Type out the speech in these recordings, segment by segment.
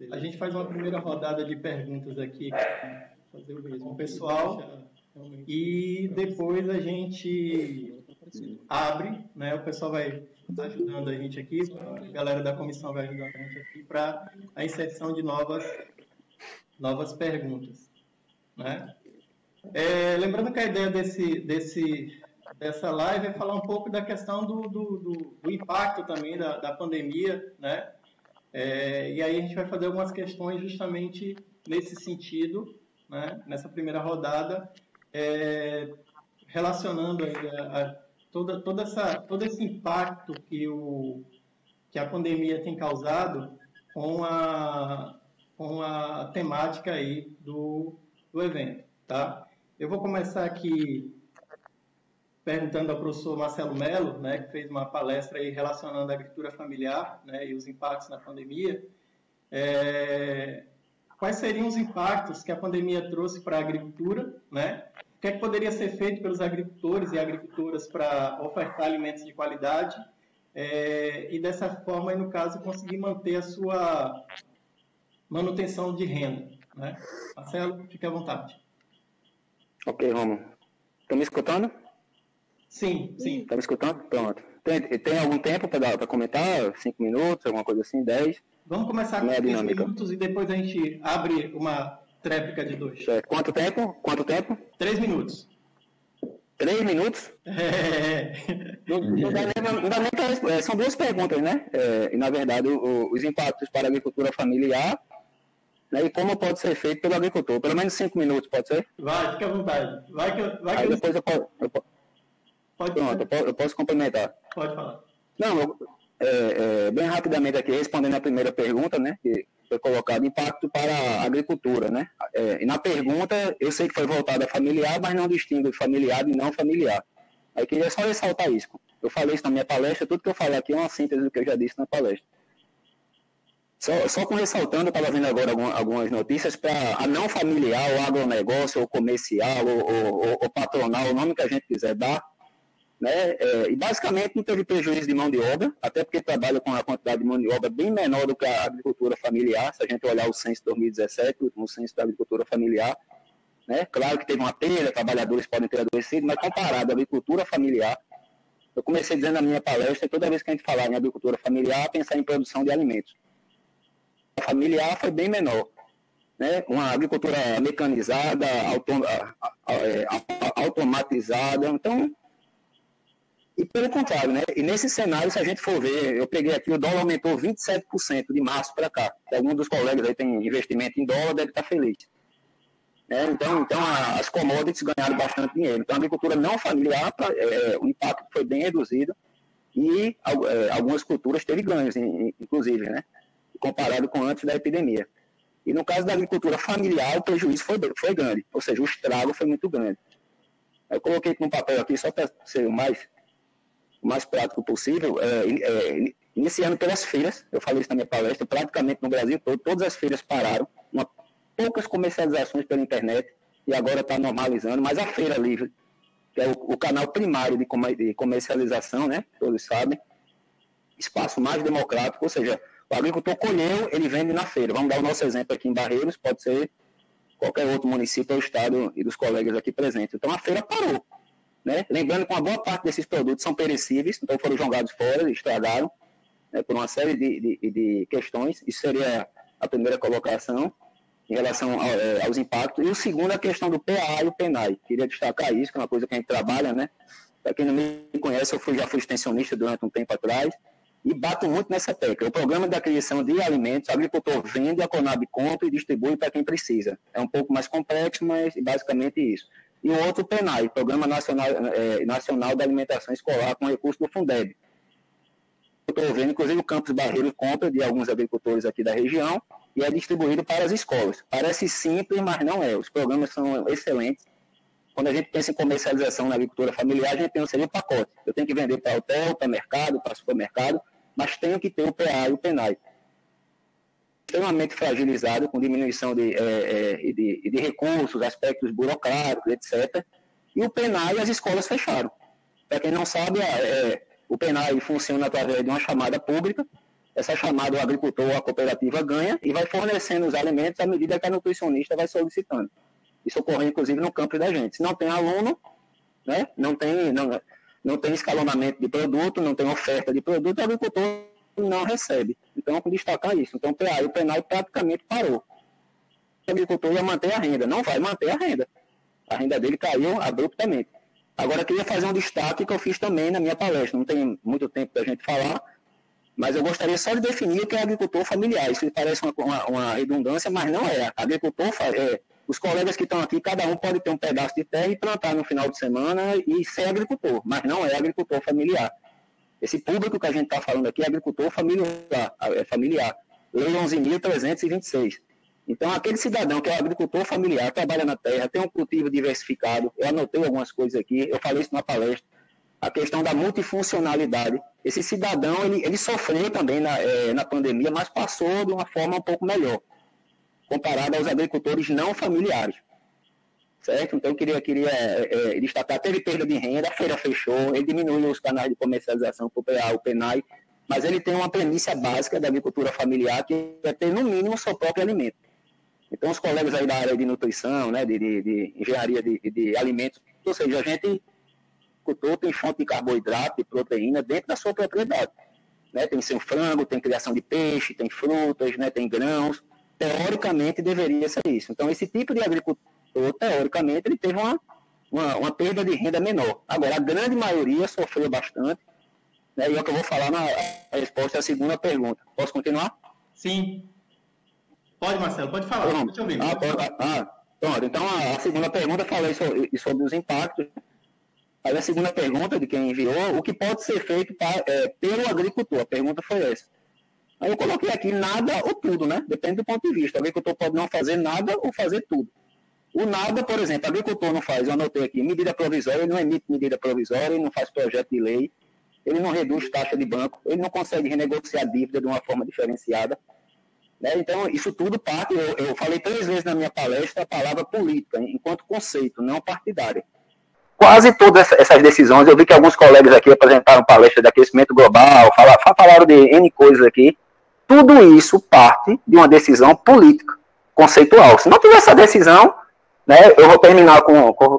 A gente faz uma primeira rodada de perguntas aqui, fazer o mesmo pessoal, e depois a gente abre, né? O pessoal vai ajudando a gente aqui, a galera da comissão vai ajudando a gente aqui para a inserção de novas perguntas, né? Lembrando que a ideia dessa live é falar um pouco da questão do impacto também da pandemia, né? E aí a gente vai fazer algumas questões justamente nesse sentido, né? Nessa primeira rodada, relacionando aí todo esse impacto que a pandemia tem causado com a temática aí do evento, tá? Eu vou começar aqui perguntando ao professor Marcelo Mello, né, que fez uma palestra aí relacionando a agricultura familiar, né, e os impactos na pandemia. Quais seriam os impactos que a pandemia trouxe para a agricultura, né? O que é que poderia ser feito pelos agricultores e agricultoras para ofertar alimentos de qualidade e dessa forma, aí, no caso, conseguir manter a sua manutenção de renda, né? Marcelo, fique à vontade. Ok, Romulo. Estão me escutando? Sim. Está me escutando? Pronto. Tem algum tempo para comentar? 5 minutos, alguma coisa assim, 10? Vamos começar com 3 minutos e depois a gente abre uma tréplica de 2. Quanto tempo? 3 minutos. 3 minutos? Não dá nem pra, são 2 perguntas, né? E, na verdade, os impactos para a agricultura familiar, né, e como pode ser feito pelo agricultor. Pelo menos 5 minutos, pode ser? Vai, fica à vontade. Aí depois eu posso complementar. Pode falar. Não, bem rapidamente aqui, respondendo a primeira pergunta, né, que foi colocado, impacto para a agricultura, né? E na pergunta, eu sei que foi voltada a familiar, mas não distingue familiar e não familiar. Aí queria só ressaltar isso. Eu falei isso na minha palestra, tudo que eu falei aqui é uma síntese do que eu já disse na palestra. Só com ressaltando, eu estava vendo agora algumas notícias para a não familiar, o agronegócio, ou comercial, ou patronal, o nome que a gente quiser dar, né? E basicamente não teve prejuízo de mão de obra, até porque trabalha com uma quantidade de mão de obra bem menor do que a agricultura familiar, se a gente olhar o censo de 2017, o último censo da agricultura familiar, né? Claro que teve uma perda, trabalhadores podem ter adoecido, mas comparado à agricultura familiar, eu comecei dizendo na minha palestra, toda vez que a gente falar em agricultura familiar, pensar em produção de alimentos. A familiar foi bem menor, né? Uma agricultura mecanizada, automatizada, então... E pelo contrário, né? E nesse cenário, se a gente for ver, eu peguei aqui, o dólar aumentou 27% de março para cá. Algum dos colegas aí tem investimento em dólar, deve estar feliz. Então as commodities ganharam bastante dinheiro. Então a agricultura não familiar, o impacto foi bem reduzido e algumas culturas teve ganhos, inclusive, né? Comparado com antes da epidemia. E no caso da agricultura familiar, o prejuízo foi grande, ou seja, o estrago foi muito grande. Eu coloquei no papel aqui, só para ser o mais prático possível, iniciando pelas feiras, eu falei isso na minha palestra, praticamente no Brasil todo, todas as feiras pararam, poucas comercializações pela internet, e agora está normalizando, mas a Feira Livre, que é o canal primário de comercialização, né, todos sabem, espaço mais democrático, ou seja, o agricultor colheu, ele vende na feira. Vamos dar o nosso exemplo aqui em Barreiros, pode ser qualquer outro município ou estado e dos colegas aqui presentes. Então a feira parou, né? Lembrando que uma boa parte desses produtos são perecíveis, então foram jogados fora, estragaram, né, por uma série de questões. Isso seria a primeira colocação em relação aos impactos. E o segundo, a questão do PA e o PENAI. Queria destacar isso, que é uma coisa que a gente trabalha, né? Para quem não me conhece, já fui extensionista durante um tempo atrás, e bato muito nessa tecla. O programa da aquisição de alimentos, o agricultor vende, a Conab compra e distribui para quem precisa. É um pouco mais complexo, mas basicamente isso. E o outro, PENAI, Programa Nacional da Alimentação Escolar, com recurso do Fundeb. Eu estou vendo, inclusive, o Campus Barreiros compra de alguns agricultores aqui da região e é distribuído para as escolas. Parece simples, mas não é. Os programas são excelentes. Quando a gente pensa em comercialização na agricultura familiar, a gente tem um pacote. Eu tenho que vender para hotel, para mercado, para supermercado, mas tenho que ter o PA e o PENAI. Extremamente fragilizado, com diminuição de recursos, aspectos burocráticos, etc. E o PENAI, as escolas fecharam. Para quem não sabe, o PENAI funciona através de uma chamada pública, essa chamada o agricultor ou a cooperativa ganha e vai fornecendo os alimentos à medida que a nutricionista vai solicitando. Isso ocorre, inclusive, no campus da gente. Se não tem aluno, né, não tem escalonamento de produto, não tem oferta de produto, o agricultor não recebe. Então, vou destacar isso. Então, o PENAI praticamente parou. O agricultor ia manter a renda. Não vai manter a renda. A renda dele caiu abruptamente. Agora, eu queria fazer um destaque que eu fiz também na minha palestra. Não tem muito tempo para a gente falar, mas eu gostaria só de definir o que é agricultor familiar. Isso parece uma redundância, mas não é. Agricultor, os colegas que estão aqui, cada um pode ter um pedaço de terra e plantar no final de semana e ser agricultor, mas não é agricultor familiar. Esse público que a gente está falando aqui é agricultor familiar. Lei 11.326. Então, aquele cidadão que é agricultor familiar, trabalha na terra, tem um cultivo diversificado, eu anotei algumas coisas aqui, eu falei isso na palestra, a questão da multifuncionalidade. Esse cidadão, ele sofreu também na pandemia, mas passou de uma forma um pouco melhor, comparado aos agricultores não familiares. Certo? Então, eu queria destacar, teve perda de renda, a feira fechou, ele diminuiu os canais de comercialização para o PA, o PENAI, mas ele tem uma premissa básica da agricultura familiar, que é ter, no mínimo, seu próprio alimento. Então, os colegas aí da área de nutrição, né, de engenharia de alimentos, ou seja, a gente tem fonte de carboidrato e proteína dentro da sua propriedade. Né? Tem seu frango, tem criação de peixe, tem frutas, né, tem grãos. Teoricamente, deveria ser isso. Então, esse tipo de agricultor, teoricamente, ele teve uma perda de renda menor. Agora, a grande maioria sofreu bastante, né, e é o que eu vou falar na resposta à segunda pergunta. Posso continuar? Sim. Pode, Marcelo, pode falar. Pode te ouvir. Pronto. Então, a segunda pergunta, eu falei sobre os impactos. Aí a segunda pergunta de quem enviou, o que pode ser feito pelo agricultor? A pergunta foi essa. Aí eu coloquei aqui nada ou tudo, né? Depende do ponto de vista. O agricultor pode não fazer nada ou fazer tudo. O nada, por exemplo, o agricultor não faz, eu anotei aqui, medida provisória, ele não emite medida provisória, ele não faz projeto de lei, ele não reduz taxa de banco, ele não consegue renegociar dívida de uma forma diferenciada. Né? Então, isso tudo parte, eu falei 3 vezes na minha palestra a palavra política, enquanto conceito, não partidária. Quase todas essas decisões, eu vi que alguns colegas aqui apresentaram palestra de aquecimento global, falaram de N coisas aqui, tudo isso parte de uma decisão política, conceitual. Se não tiver essa decisão, né, eu vou terminar com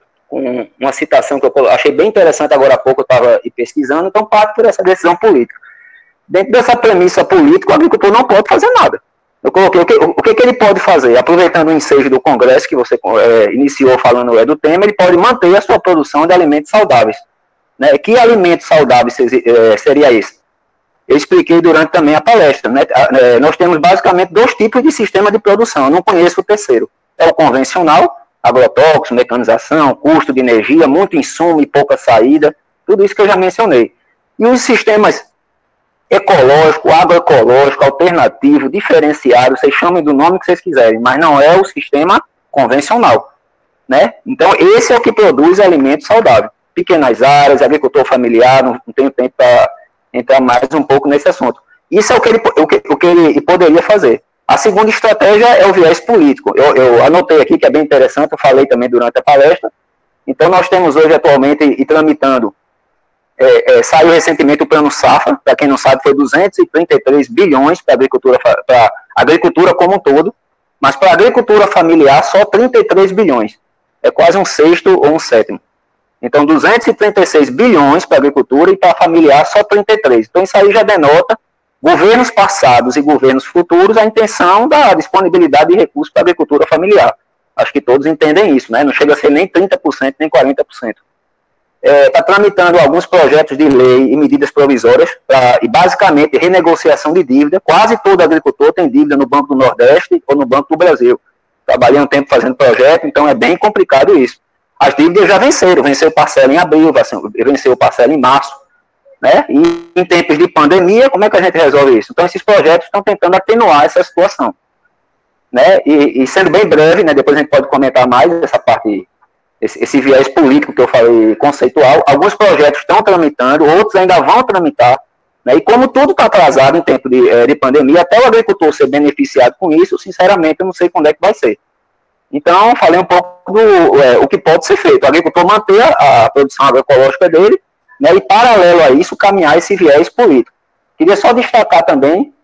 uma citação que eu achei bem interessante agora há pouco, eu estava pesquisando, então parte por essa decisão política. Dentro dessa premissa política, o agricultor não pode fazer nada. Eu coloquei o que ele pode fazer, aproveitando o ensejo do Congresso, que você iniciou falando do tema, ele pode manter a sua produção de alimentos saudáveis. Né? Que alimentos saudáveis seria esse? Eu expliquei durante também a palestra. Né? Nós temos basicamente 2 tipos de sistema de produção, eu não conheço o terceiro. É o convencional, agrotóxicos, mecanização, custo de energia, muito insumo e pouca saída, tudo isso que eu já mencionei. E os sistemas ecológico, agroecológico, alternativo, diferenciado, vocês chamem do nome que vocês quiserem, mas não é o sistema convencional, né? Então, esse é o que produz alimentos saudáveis. Pequenas áreas, agricultor familiar, não tenho tempo para entrar mais um pouco nesse assunto. Isso é o que ele poderia fazer. A segunda estratégia é o viés político. Eu anotei aqui que é bem interessante, eu falei também durante a palestra. Então, nós temos hoje atualmente e tramitando saiu recentemente o plano Safra, para quem não sabe, foi 233 bilhões para a agricultura como um todo, mas para a agricultura familiar só 33 bilhões. É quase um sexto ou um sétimo. Então, 236 bilhões para a agricultura e para a familiar só 33. Então, isso aí já denota, governos passados e governos futuros, a intenção da disponibilidade de recursos para a agricultura familiar. Acho que todos entendem isso, né? Não chega a ser nem 30%, nem 40%. Está tramitando alguns projetos de lei e medidas provisórias e basicamente renegociação de dívida. Quase todo agricultor tem dívida no Banco do Nordeste ou no Banco do Brasil. Trabalhei um tempo fazendo projeto, então é bem complicado isso. As dívidas já venceu parcela em abril, venceu parcela em março. Né? E em tempos de pandemia, como é que a gente resolve isso? Então esses projetos estão tentando atenuar essa situação. Né? E sendo bem breve, né, depois a gente pode comentar mais essa parte, esse viés político que eu falei, conceitual. Alguns projetos estão tramitando, outros ainda vão tramitar, né? E como tudo está atrasado em tempo de pandemia, até o agricultor ser beneficiado com isso, sinceramente, eu não sei quando é que vai ser. Então, falei um pouco o que pode ser feito. O agricultor manter a produção agroecológica dele, né? E paralelo a isso, caminhar esse viés político, Queria só destacar também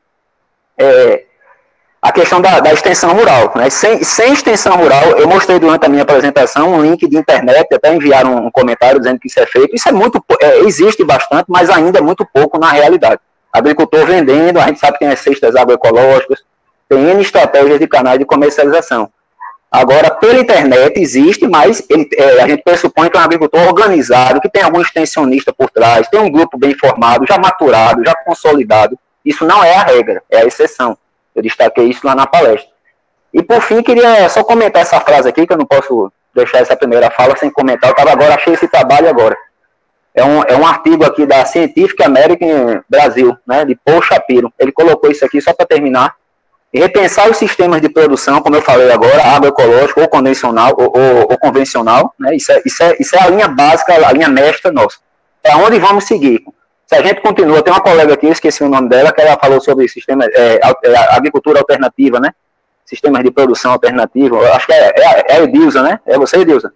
a questão da extensão rural, né? Sem extensão rural, eu mostrei durante a minha apresentação um link de internet, até enviaram um comentário dizendo que isso é feito. Isso é muito, existe bastante, mas ainda é muito pouco na realidade. Agricultor vendendo, a gente sabe que tem as cestas agroecológicas, tem N estratégias de canais de comercialização. Agora, pela internet existe, mas a gente pressupõe que é um agricultor organizado, que tem algum extensionista por trás, tem um grupo bem formado, já maturado, já consolidado. Isso não é a regra, é a exceção. Eu destaquei isso lá na palestra. E, por fim, queria só comentar essa frase aqui, que eu não posso deixar essa primeira fala sem comentar. Achei esse trabalho agora. É um artigo aqui da Scientific American Brasil, né, de Paul Shapiro. Ele colocou isso aqui só para terminar. E repensar os sistemas de produção, como eu falei agora, agroecológico ou convencional, ou convencional, né, isso é a linha básica, a linha mestra nossa. É onde vamos seguir. Se a gente continua, tem uma colega aqui, eu esqueci o nome dela, que ela falou sobre sistema, agricultura alternativa, né? Sistemas de produção alternativo. Acho que é a Edilza, né? É você, Edilza?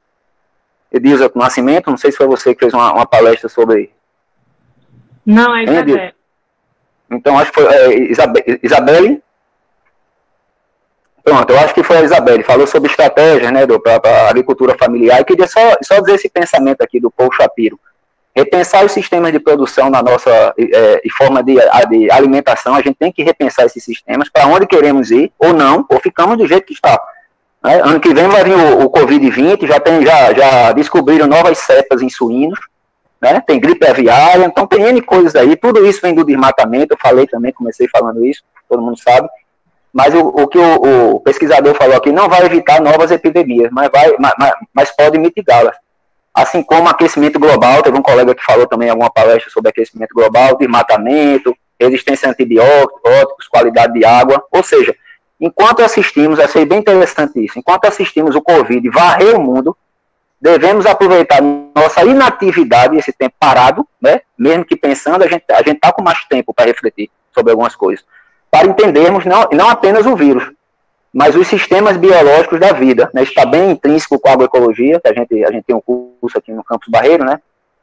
Edilza Nascimento, não sei se foi você que fez uma palestra sobre... Não, é Isabelle. Então, acho que foi Isabelle. Pronto, eu acho que foi a Isabelle. Falou sobre estratégias, né, para a agricultura familiar. E queria só dizer esse pensamento aqui do Paul Shapiro. Repensar os sistemas de produção na nossa forma de alimentação, a gente tem que repensar esses sistemas, para onde queremos ir, ou não, ou ficamos do jeito que está. Né? Ano que vem vai vir o Covid-20, já descobriram novas cepas em suínos, né? Tem gripe aviária, então tem N coisas aí, tudo isso vem do desmatamento, eu falei também, comecei falando isso, todo mundo sabe, mas o que o pesquisador falou aqui não vai evitar novas epidemias, mas pode mitigá-las. Assim como aquecimento global, teve um colega que falou também em alguma palestra sobre aquecimento global, desmatamento, resistência a antibióticos, qualidade de água. Ou seja, enquanto assistimos, achei bem interessante isso, enquanto assistimos o Covid varrer o mundo, devemos aproveitar nossa inatividade, esse tempo parado, né? Mesmo que pensando, a gente está com mais tempo para refletir sobre algumas coisas, para entendermos não apenas o vírus, mas os sistemas biológicos da vida, né? Isso está bem intrínseco com a agroecologia, que a gente tem um curso aqui no Campus Barreiro, né?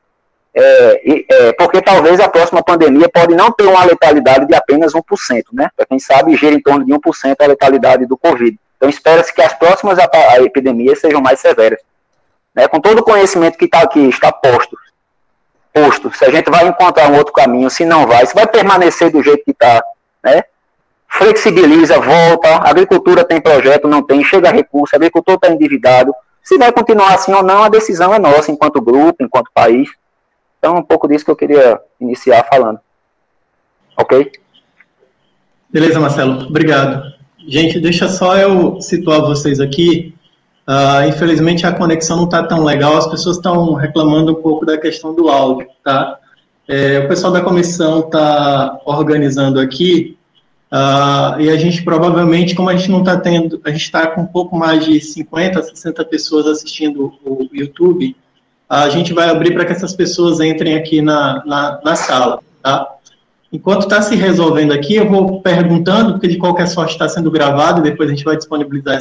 Porque talvez a próxima pandemia pode não ter uma letalidade de apenas 1%, né? Para quem sabe, gira em torno de 1% a letalidade do Covid. Então, espera-se que as próximas epidemias sejam mais severas. Né? Com todo o conhecimento que está aqui, está posto, se a gente vai encontrar um outro caminho, se não vai, se vai permanecer do jeito que está, né? Flexibiliza, volta, a agricultura tem projeto, não tem, chega recurso, o agricultor está endividado. Se vai continuar assim ou não, a decisão é nossa, enquanto grupo, enquanto país. Então, um pouco disso que eu queria iniciar falando. Ok? Beleza, Marcelo. Obrigado. Gente, deixa só eu situar vocês aqui. Infelizmente, a conexão não está tão legal, as pessoas estão reclamando um pouco da questão do áudio, tá? O pessoal da comissão está organizando aqui, e a gente provavelmente, como a gente não está tendo, a gente está com um pouco mais de 50, 60 pessoas assistindo o YouTube, a gente vai abrir para que essas pessoas entrem aqui na sala, tá? Enquanto está se resolvendo aqui, eu vou perguntando, porque de qualquer sorte está sendo gravado, e depois a gente vai disponibilizar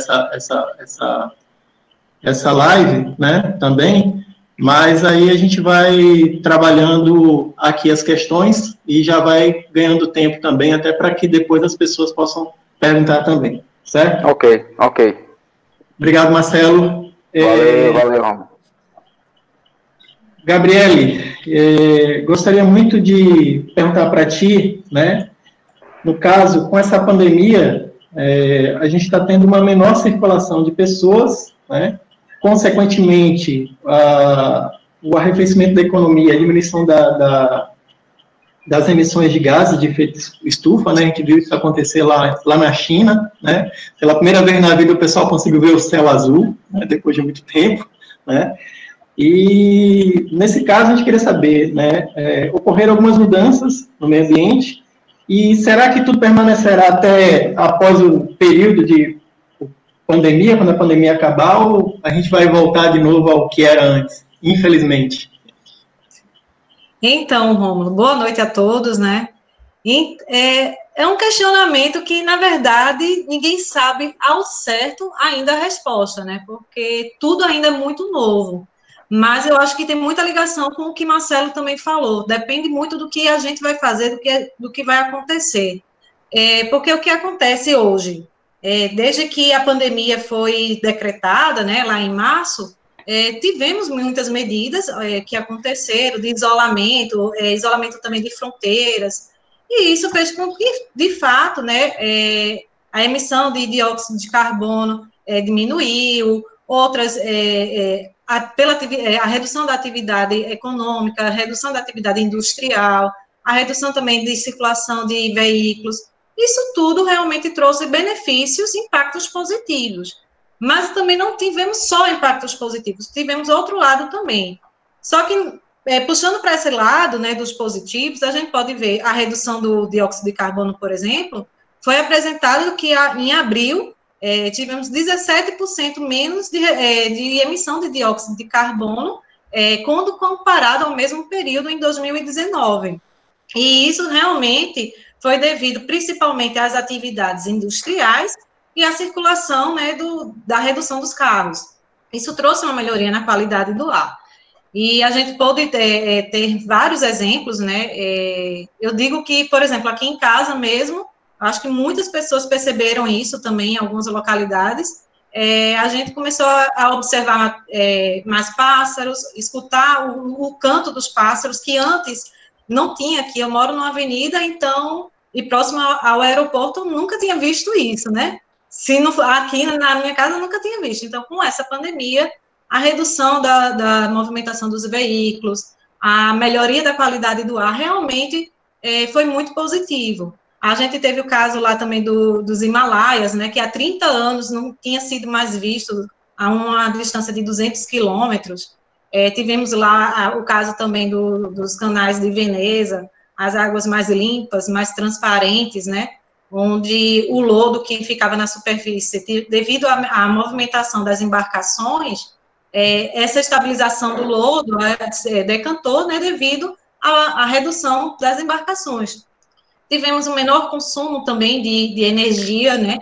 essa live, né, também, mas aí a gente vai trabalhando aqui as questões e já vai ganhando tempo também, até para que depois as pessoas possam perguntar também, certo? Ok. Obrigado, Marcelo. Valeu. Gabriele, gostaria muito de perguntar para ti, né, no caso, com essa pandemia, a gente está tendo uma menor circulação de pessoas, né, consequentemente, o arrefecimento da economia, a diminuição das emissões de gases de efeito estufa, né, a gente viu isso acontecer lá na China, né, pela primeira vez na vida o pessoal conseguiu ver o céu azul, né, depois de muito tempo, né, e nesse caso a gente queria saber, né, ocorreram algumas mudanças no meio ambiente, e será que tudo permanecerá até após o período de pandemia, quando a pandemia acabar, ou a gente vai voltar de novo ao que era antes, infelizmente? Então, Rômulo, boa noite a todos, né? É um questionamento que, na verdade, ninguém sabe ao certo ainda a resposta, né? Porque tudo ainda é muito novo. mas eu acho que tem muita ligação com o que Marcelo também falou, depende muito do que a gente vai fazer, do que vai acontecer. Porque o que acontece hoje, desde que a pandemia foi decretada, né, lá em março, tivemos muitas medidas que aconteceram, de isolamento, isolamento também de fronteiras, e isso fez com que, de fato, né, a emissão de dióxido de carbono diminuiu, outras, a redução da atividade econômica, a redução da atividade industrial, a redução também de circulação de veículos, isso tudo realmente trouxe benefícios, impactos positivos. Mas também não tivemos só impactos positivos, tivemos outro lado também. Só que, puxando para esse lado, né, dos positivos, a gente pode ver a redução do dióxido de carbono, por exemplo, foi apresentado que em abril tivemos 17% menos de emissão de dióxido de carbono quando comparado ao mesmo período em 2019. E isso realmente foi devido principalmente às atividades industriais e à circulação, né, da redução dos carros. Isso trouxe uma melhoria na qualidade do ar. E a gente pode ter vários exemplos, né? Eu digo que, por exemplo, aqui em casa mesmo, acho que muitas pessoas perceberam isso também em algumas localidades. A gente começou a observar mais pássaros, escutar o canto dos pássaros, que antes não tinha aqui. Eu moro numa avenida, então, e próximo ao aeroporto, eu nunca tinha visto isso, né? Se não, aqui na minha casa, eu nunca tinha visto. Então, com essa pandemia, a redução da movimentação dos veículos, a melhoria da qualidade do ar, realmente foi muito positivo. A gente teve o caso lá também dos Himalaias, né, que há 30 anos não tinha sido mais visto a uma distância de 200 quilômetros. Tivemos lá o caso também dos canais de Veneza, as águas mais limpas, mais transparentes, né, onde o lodo que ficava na superfície, devido à movimentação das embarcações, essa estabilização do lodo decantou, né, devido à redução das embarcações. Tivemos um menor consumo também de energia, né,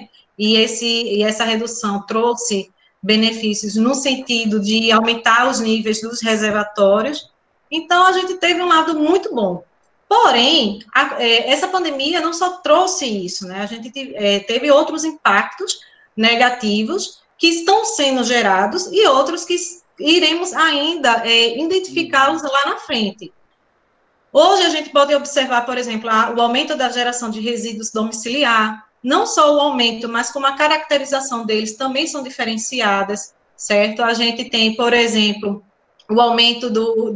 e essa redução trouxe benefícios no sentido de aumentar os níveis dos reservatórios. Então, a gente teve um lado muito bom. Porém, essa pandemia não só trouxe isso, né, a gente teve outros impactos negativos que estão sendo gerados e outros que iremos ainda identificá-los lá na frente. Hoje a gente pode observar, por exemplo, o aumento da geração de resíduos domiciliar, não só o aumento, mas como a caracterização deles também são diferenciadas, certo? A gente tem, por exemplo, o aumento do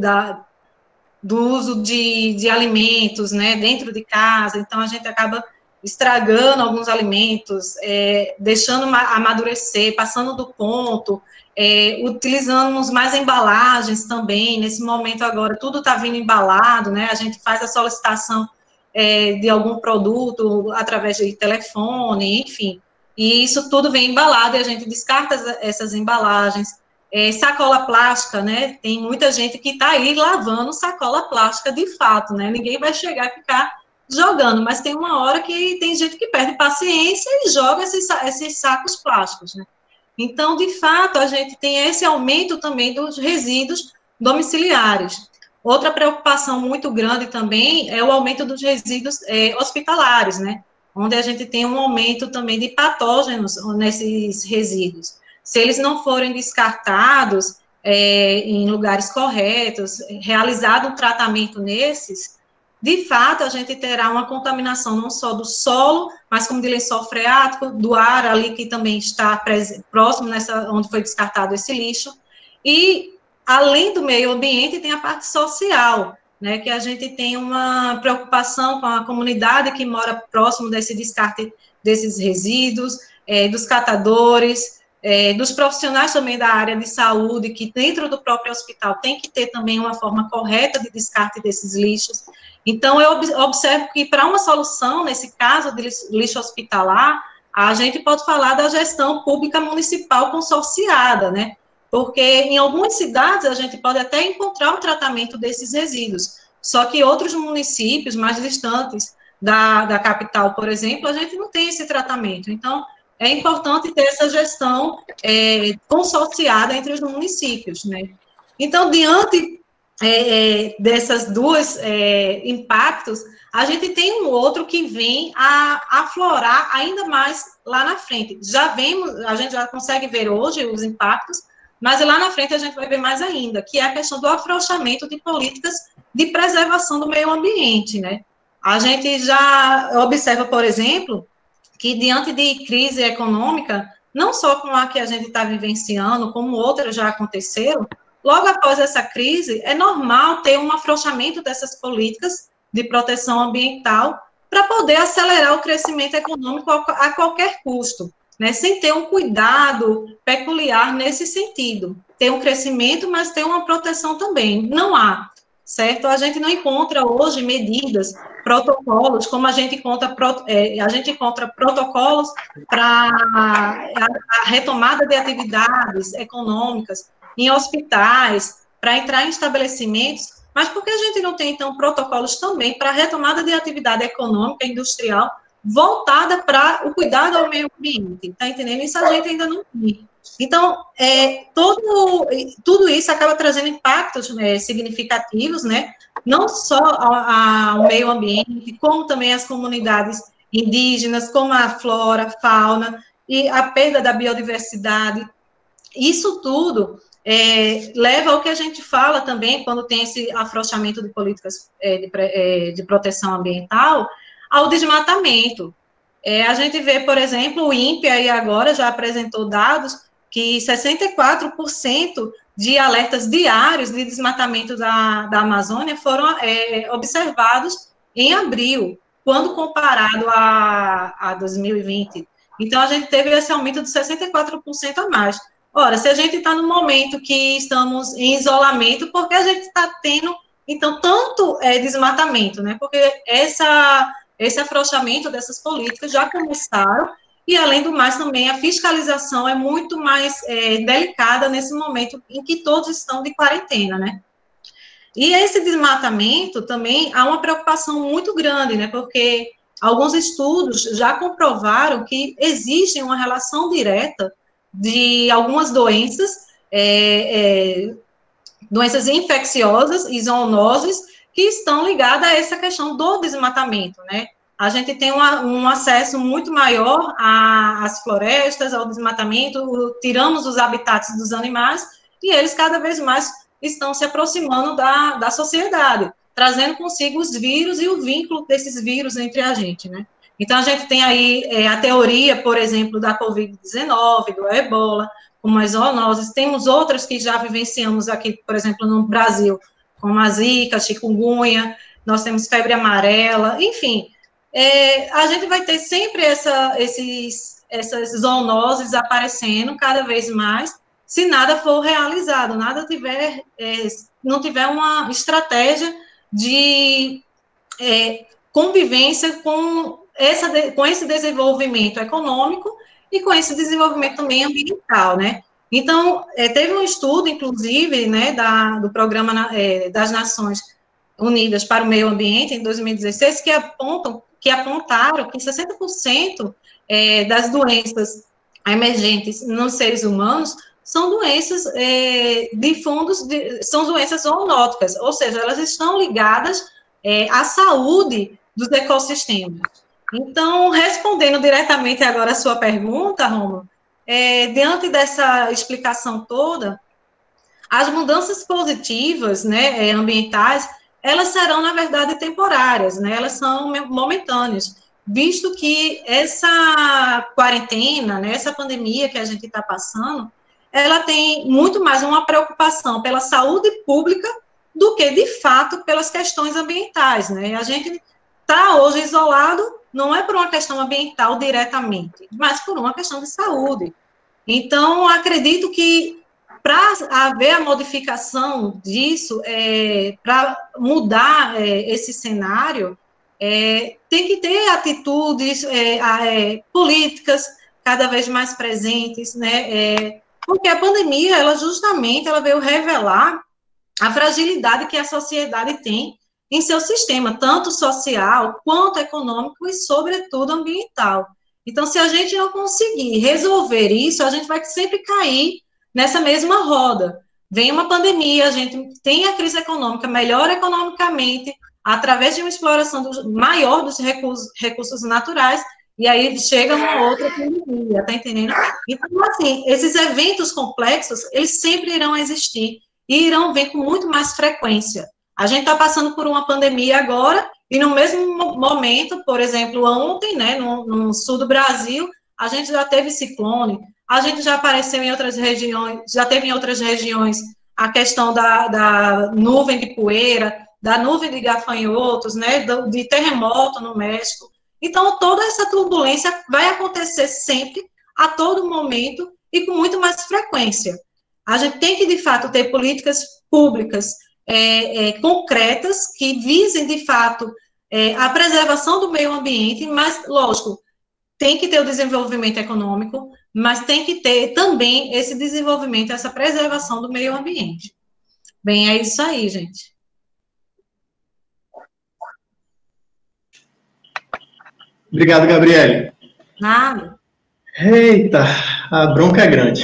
uso de alimentos, né, dentro de casa, então a gente acaba estragando alguns alimentos, deixando amadurecer, passando do ponto, utilizamos mais embalagens também, nesse momento agora tudo está vindo embalado, né, a gente faz a solicitação de algum produto através de telefone, enfim, e isso tudo vem embalado e a gente descarta essas embalagens. Sacola plástica, né, tem muita gente que está aí lavando sacola plástica de fato, né, ninguém vai chegar e ficar jogando, mas tem uma hora que tem gente que perde paciência e joga esses sacos plásticos, né. Então, de fato, a gente tem esse aumento também dos resíduos domiciliares. Outra preocupação muito grande também é o aumento dos resíduos hospitalares, né, onde a gente tem um aumento também de patógenos nesses resíduos. Se eles não forem descartados em lugares corretos, realizado um tratamento nesses, de fato, a gente terá uma contaminação não só do solo, mas como de lençol freático, do ar ali que também está próximo onde foi descartado esse lixo, e além do meio ambiente, tem a parte social, né, que a gente tem uma preocupação com a comunidade que mora próximo desse descarte desses resíduos, dos catadores, dos profissionais também da área de saúde, que dentro do próprio hospital tem que ter também uma forma correta de descarte desses lixos. Então, eu observo que para uma solução, nesse caso de lixo hospitalar, a gente pode falar da gestão pública municipal consorciada, né? Porque em algumas cidades a gente pode até encontrar o tratamento desses resíduos, só que outros municípios mais distantes da capital, por exemplo, a gente não tem esse tratamento. Então, é importante ter essa gestão consorciada entre os municípios, né? Então, diante dessas duas impactos, a gente tem um outro que vem a aflorar ainda mais lá na frente. Já vemos, a gente já consegue ver hoje os impactos, mas lá na frente a gente vai ver mais ainda, que é a questão do afrouxamento de políticas de preservação do meio ambiente, né? A gente já observa, por exemplo, que diante de crise econômica, não só com a que a gente está vivenciando, como outras já aconteceram, logo após essa crise, é normal ter um afrouxamento dessas políticas de proteção ambiental para poder acelerar o crescimento econômico a qualquer custo, né, sem ter um cuidado peculiar nesse sentido. Ter um crescimento, mas ter uma proteção também. Não há, certo? A gente não encontra hoje medidas, protocolos, como a gente encontra protocolos para a retomada de atividades econômicas em hospitais, para entrar em estabelecimentos, mas por que a gente não tem, então, protocolos também para a retomada de atividade econômica, industrial, voltada para o cuidado ao meio ambiente? Está entendendo? Isso a gente ainda não tem. Então, tudo isso acaba trazendo impactos significativos, né? Não só ao meio ambiente, como também as comunidades indígenas, como a flora, fauna, e a perda da biodiversidade. Isso tudo leva ao que a gente fala também, quando tem esse afrouxamento de políticas de proteção ambiental, ao desmatamento. A gente vê, por exemplo, o INPE aí agora já apresentou dados que 64% de alertas diários de desmatamento da Amazônia foram observados em abril, quando comparado a 2020. Então, a gente teve esse aumento de 64% a mais. Ora, se a gente está no momento que estamos em isolamento, por que a gente está tendo, então, tanto desmatamento, né? Porque esse afrouxamento dessas políticas já começaram, e, além do mais, também a fiscalização é muito mais delicada nesse momento em que todos estão de quarentena, né? E esse desmatamento também há uma preocupação muito grande, né? Porque alguns estudos já comprovaram que existe uma relação direta de algumas doenças, doenças infecciosas e zoonoses, que estão ligadas a essa questão do desmatamento, né? A gente tem um acesso muito maior às florestas, ao desmatamento, tiramos os habitats dos animais, e eles cada vez mais estão se aproximando da sociedade, trazendo consigo os vírus e o vínculo desses vírus entre a gente, né? Então, a gente tem aí a teoria, por exemplo, da Covid-19, do Ebola, como as zoonoses. Temos outras que já vivenciamos aqui, por exemplo, no Brasil, como a Zika, chikungunya, nós temos febre amarela, enfim. A gente vai ter sempre essas zoonoses aparecendo cada vez mais, se nada for realizado, não tiver uma estratégia de convivência com esse desenvolvimento econômico e com esse desenvolvimento também ambiental, né? Então, teve um estudo, inclusive, né, do Programa das Nações Unidas para o Meio Ambiente, em 2016, que apontaram que 60% das doenças emergentes nos seres humanos são doenças são doenças zoonóticas, ou seja, elas estão ligadas à saúde dos ecossistemas. Então, respondendo diretamente agora a sua pergunta, Rômulo, diante dessa explicação toda, as mudanças positivas, né, ambientais, elas serão, na verdade, temporárias, né, elas são momentâneas, visto que essa quarentena, né, essa pandemia que a gente está passando, ela tem muito mais uma preocupação pela saúde pública do que, de fato, pelas questões ambientais, né, a gente está hoje isolado, não é por uma questão ambiental diretamente, mas por uma questão de saúde. Então, acredito que para haver a modificação disso, para mudar esse cenário, tem que ter atitudes políticas cada vez mais presentes, né? Porque a pandemia, ela veio revelar a fragilidade que a sociedade tem em seu sistema, tanto social, quanto econômico e, sobretudo, ambiental. Então, se a gente não conseguir resolver isso, a gente vai sempre cair nessa mesma roda. vem uma pandemia, a gente tem a crise econômica, melhora economicamente, através de uma exploração maior dos recursos naturais, e aí chega uma outra pandemia, tá entendendo? Então, assim, esses eventos complexos, eles sempre irão existir e irão vir com muito mais frequência. A gente está passando por uma pandemia agora, e no mesmo momento, por exemplo, ontem, né, no sul do Brasil, a gente já teve ciclone, a gente já apareceu em outras regiões, já teve em outras regiões a questão da nuvem de poeira, da nuvem de gafanhotos, né, de terremoto no México. Então, toda essa turbulência vai acontecer sempre, a todo momento e com muito mais frequência. A gente tem que, de fato, ter políticas públicas concretas que visem, de fato, a preservação do meio ambiente, mas, lógico, tem que ter o desenvolvimento econômico, mas tem que ter também esse desenvolvimento, essa preservação do meio ambiente. Bem, é isso aí, gente. Obrigado, Gabriele. Nada. Eita, a bronca é grande.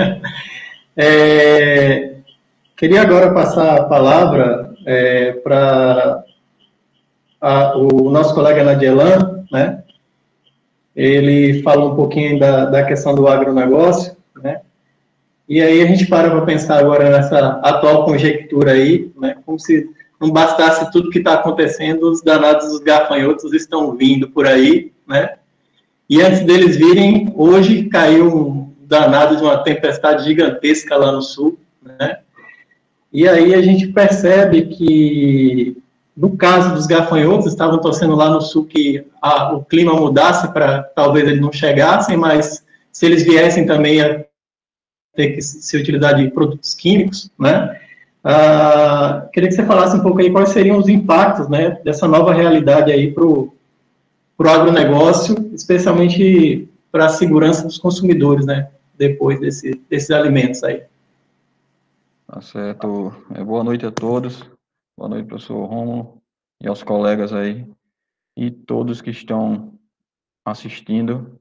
Queria agora passar a palavra para o nosso colega Nadielan, né? Ele falou um pouquinho da questão do agronegócio, né? E aí a gente para pensar agora nessa atual conjectura aí, né? Como se não bastasse tudo que está acontecendo, os danados dos gafanhotos estão vindo por aí, né? E antes deles virem, hoje caiu um danado de uma tempestade gigantesca lá no sul, né? E aí a gente percebe que, no caso dos gafanhotos, estavam torcendo lá no sul que o clima mudasse para talvez eles não chegassem, mas se eles viessem também ia ter que se utilizar de produtos químicos, né? Queria que você falasse um pouco aí quais seriam os impactos, né, dessa nova realidade aí para o agronegócio, especialmente para a segurança dos consumidores, né, depois desses alimentos aí. Tá certo. Boa noite a todos. Boa noite, professor Rômulo, e aos colegas aí, e todos que estão assistindo.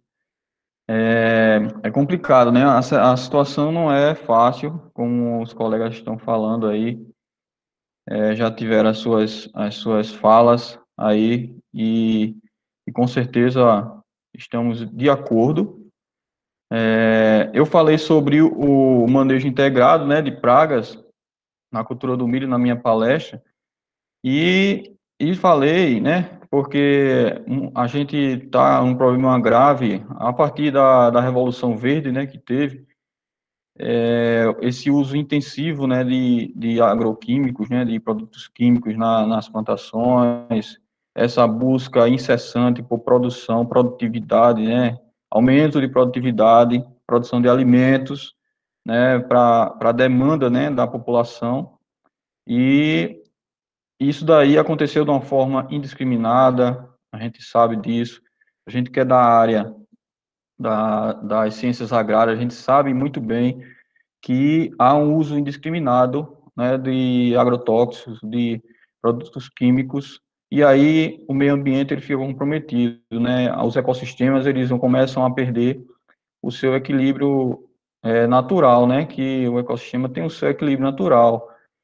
É complicado, né? A situação não é fácil, como os colegas estão falando aí. Já tiveram as suas falas aí, e com certeza estamos de acordo. Eu falei sobre o manejo integrado, né, de pragas na cultura do milho na minha palestra, e falei, né, porque a gente está um problema grave a partir da Revolução Verde, né, que teve esse uso intensivo, né, de agroquímicos, né, de produtos químicos nas plantações, essa busca incessante por produção, produtividade, né, aumento de produtividade, produção de alimentos, né, para a demanda, né, da população. E isso daí aconteceu de uma forma indiscriminada, a gente sabe disso. A gente que é da área das ciências agrárias, a gente sabe muito bem que há um uso indiscriminado, né, de agrotóxicos, de produtos químicos, e aí o meio ambiente ele fica comprometido, né, os ecossistemas eles começam a perder o seu equilíbrio natural, né, que o ecossistema tem o seu equilíbrio natural.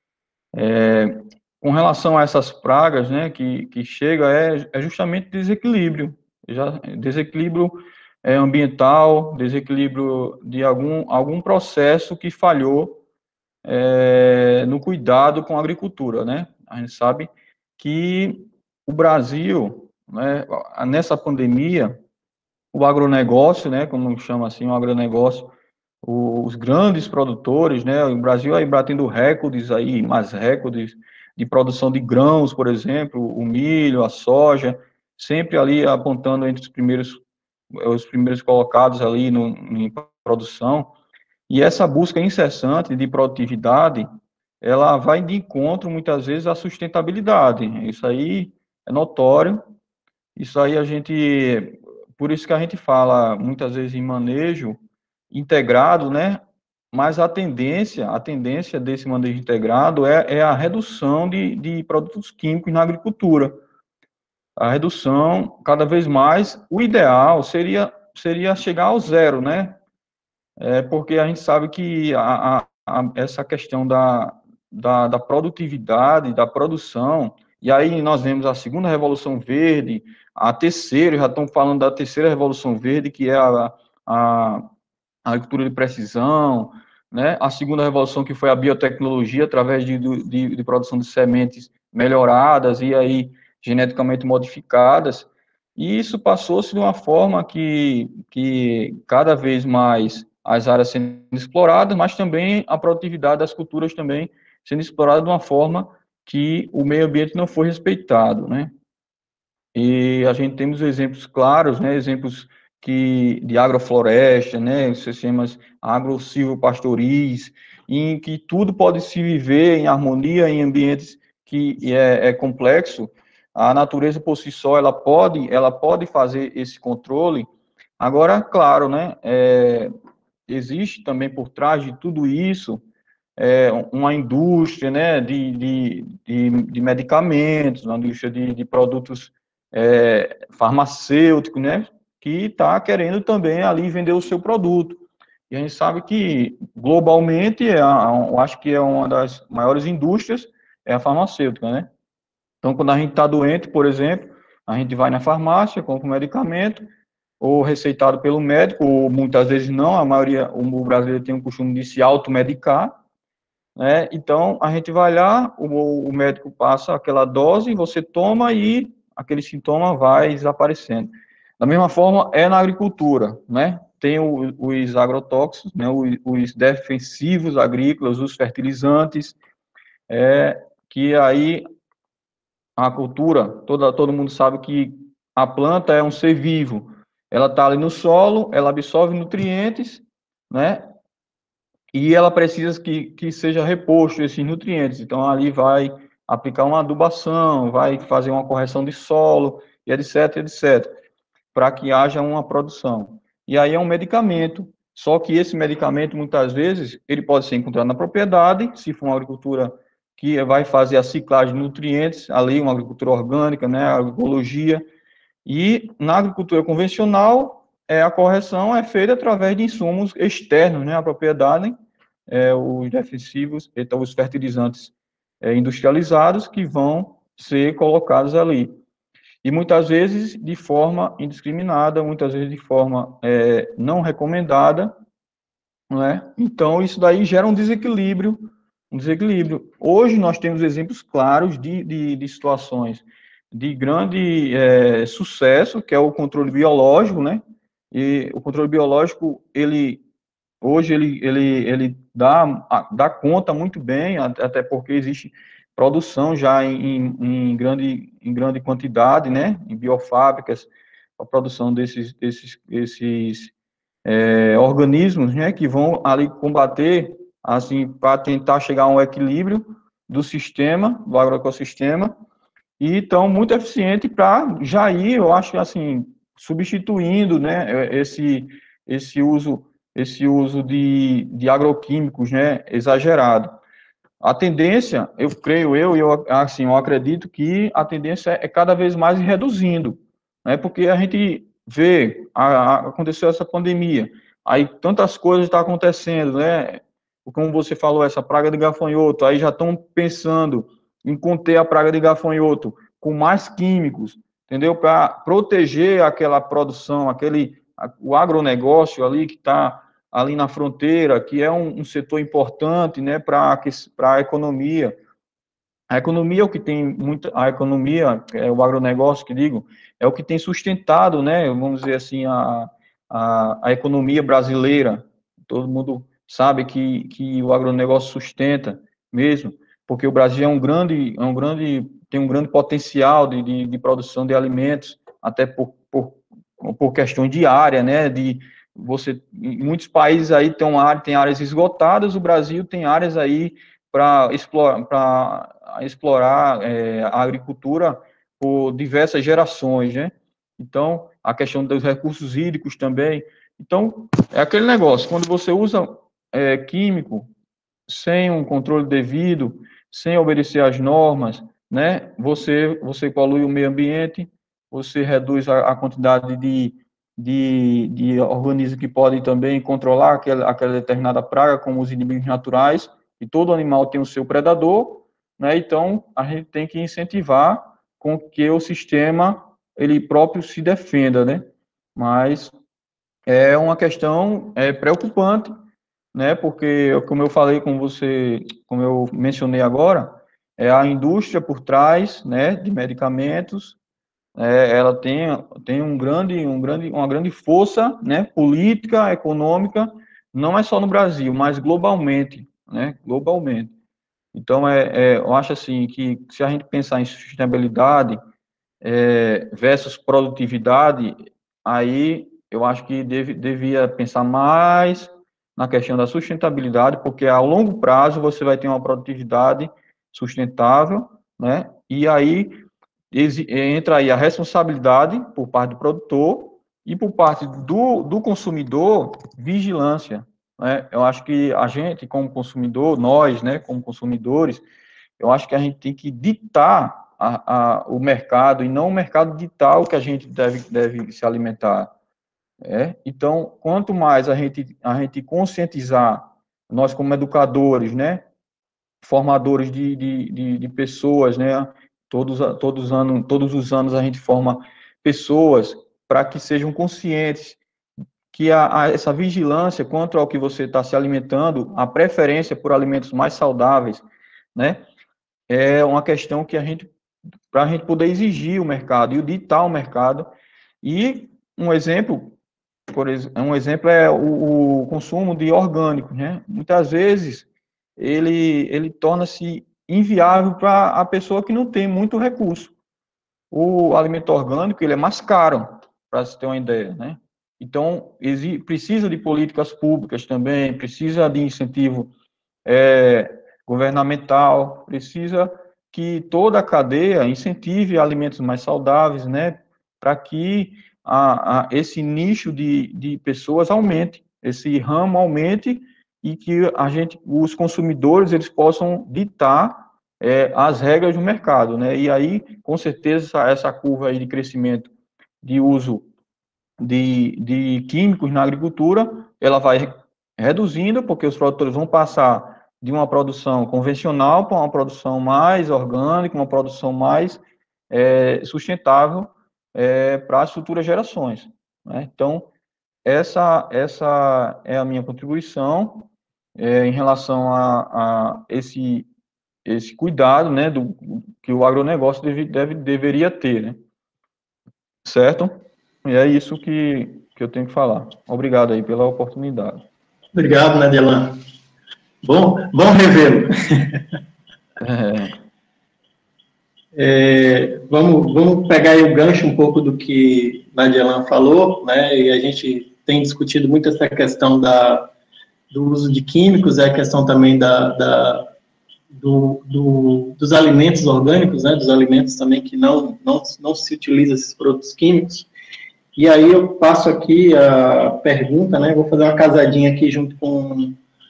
Com relação a essas pragas, né, que chega é justamente desequilíbrio, desequilíbrio ambiental, desequilíbrio de algum processo que falhou no cuidado com a agricultura, né? A gente sabe que o Brasil, né, nessa pandemia, o agronegócio, né, como chama assim, o agronegócio, os grandes produtores, né, o Brasil aí batendo recordes aí, mais recordes de produção de grãos, por exemplo, o milho, a soja, sempre ali apontando entre os primeiros colocados ali em produção. E essa busca incessante de produtividade, ela vai de encontro, muitas vezes, à sustentabilidade. Isso aí é notório. Isso aí por isso que a gente fala, muitas vezes, em manejo integrado, né? Mas a tendência desse manejo integrado é a redução de produtos químicos na agricultura. A redução, cada vez mais, o ideal seria chegar ao zero, né? Porque a gente sabe que essa questão da produtividade, da produção, e aí nós vemos a segunda Revolução Verde, a terceira, já estão falando da terceira Revolução Verde, que é a agricultura de precisão, né? A segunda revolução, que foi a biotecnologia, através de produção de sementes melhoradas e aí geneticamente modificadas, e isso passou-se de uma forma que cada vez mais as áreas sendo exploradas, mas também a produtividade das culturas também sendo explorada de uma forma que o meio ambiente não foi respeitado, né? E a gente temos exemplos claros, né, exemplos de agrofloresta, né, sistemas agro-silvopastoris, em que tudo pode se viver em harmonia em ambientes que é complexo. A natureza por si só, ela pode fazer esse controle. Agora, claro, né, existe também por trás de tudo isso uma indústria, né, de medicamentos, uma indústria de produtos farmacêuticos, né, que está querendo também ali vender o seu produto. E a gente sabe que, globalmente, eu acho que é uma das maiores indústrias, é a farmacêutica, né? Então, quando a gente está doente, por exemplo, a gente vai na farmácia, compra um medicamento, ou receitado pelo médico, ou muitas vezes não, a maioria, o brasileiro tem o costume de se automedicar, né? Então, a gente vai lá, o médico passa aquela dose, você toma e aquele sintoma vai desaparecendo. Da mesma forma, é na agricultura, né? Tem os agrotóxicos, né? Os defensivos agrícolas, os fertilizantes, que aí a cultura, todo mundo sabe que a planta é um ser vivo. Ela está ali no solo, ela absorve nutrientes, né? E ela precisa que seja reposto esses nutrientes. Então, ali vai aplicar uma adubação, vai fazer uma correção de solo, e etc, etc, para que haja uma produção. E aí é um medicamento, só que esse medicamento, muitas vezes, ele pode ser encontrado na propriedade, se for uma agricultura que vai fazer a ciclagem de nutrientes, ali uma agricultura orgânica, né, a agroecologia, e na agricultura convencional, a correção é feita através de insumos externos, né, à propriedade, os defensivos, então os fertilizantes industrializados que vão ser colocados ali. E muitas vezes de forma indiscriminada, muitas vezes de forma não recomendada, não é? Então isso daí gera um desequilíbrio, Hoje nós temos exemplos claros de situações de grande sucesso, que é o controle biológico, né? E o controle biológico, hoje ele dá conta muito bem, até porque existe produção já em grande quantidade, né, em biofábricas, a produção desses organismos, né, que vão ali combater, assim, para tentar chegar a um equilíbrio do agroecossistema, e estão muito eficiente para já ir, eu acho, assim, substituindo, né, esse uso de agroquímicos, né, exagerado. A tendência, eu acredito que a tendência é cada vez mais ir reduzindo, né, porque a gente vê, aconteceu essa pandemia, aí tantas coisas estão acontecendo, né, como você falou, essa praga de gafanhoto, aí já estão pensando em conter a praga de gafanhoto com mais químicos, entendeu? Para proteger aquela produção, o agronegócio ali que está ali na fronteira, que é um setor importante, né, para a economia. A economia é o que tem a economia, o agronegócio que digo, é o que tem sustentado, né, vamos dizer assim, a economia brasileira. Todo mundo sabe que o agronegócio sustenta mesmo, porque o Brasil tem um grande potencial de produção de alimentos, até por questões de área, né, em muitos países aí tem áreas esgotadas, o Brasil tem áreas aí para explorar a agricultura por diversas gerações, né? Então, a questão dos recursos hídricos também. Então, é aquele negócio, quando você usa químico sem um controle devido, sem obedecer às normas, né? Você polui o meio ambiente, você reduz a quantidade de organismos que podem também controlar aquela determinada praga, como os inimigos naturais, e todo animal tem o seu predador, né? Então, a gente tem que incentivar com que o sistema, ele próprio se defenda, né? Mas é uma questão preocupante, né? Porque, como eu falei com você, como eu mencionei agora, é a indústria por trás, né, de medicamentos, ela tem uma grande força, né, política, econômica, não é só no Brasil, mas globalmente, né, globalmente. Então, eu acho assim que se a gente pensar em sustentabilidade versus produtividade, aí eu acho que devia pensar mais na questão da sustentabilidade, porque a longo prazo você vai ter uma produtividade sustentável, né, e aí entra aí a responsabilidade por parte do produtor e por parte do consumidor, vigilância, né? Eu acho que a gente, como consumidor, nós, né, como consumidores, eu acho que a gente tem que ditar o mercado e não o mercado ditar o que a gente deve se alimentar. Então, quanto mais a gente conscientizar, nós como educadores, né, formadores de pessoas, né? Todos os anos a gente forma pessoas para que sejam conscientes que essa vigilância quanto ao que você está se alimentando, a preferência por alimentos mais saudáveis, né? É uma questão que para a gente poder exigir o mercado e ditar o mercado. E um exemplo, é o consumo de orgânicos, né? Muitas vezes ele torna-se inviável para a pessoa que não tem muito recurso. O alimento orgânico, ele é mais caro, para se ter uma ideia, né? Então, precisa de políticas públicas também, precisa de incentivo governamental, precisa que toda a cadeia incentive alimentos mais saudáveis, né? Para que esse nicho de pessoas aumente, esse ramo aumente e que os consumidores, eles possam ditar as regras do mercado, né? E aí, com certeza, essa curva aí de crescimento de uso de químicos na agricultura, ela vai reduzindo, porque os produtores vão passar de uma produção convencional para uma produção mais orgânica, uma produção mais sustentável para as futuras gerações, né? Então, essa é a minha contribuição em relação a esse cuidado, né, que o agronegócio deveria ter, né? Certo? E é isso que eu tenho que falar. Obrigado aí pela oportunidade. Obrigado, Nadelan. Bom revê-lo. Vamos pegar aí o gancho um pouco do que Nadelan falou, né? E a gente tem discutido muito essa questão do uso de químicos, a questão também dos alimentos orgânicos, né? Dos alimentos também que não se utiliza esses produtos químicos. E aí eu passo aqui a pergunta, né? Vou fazer uma casadinha aqui junto com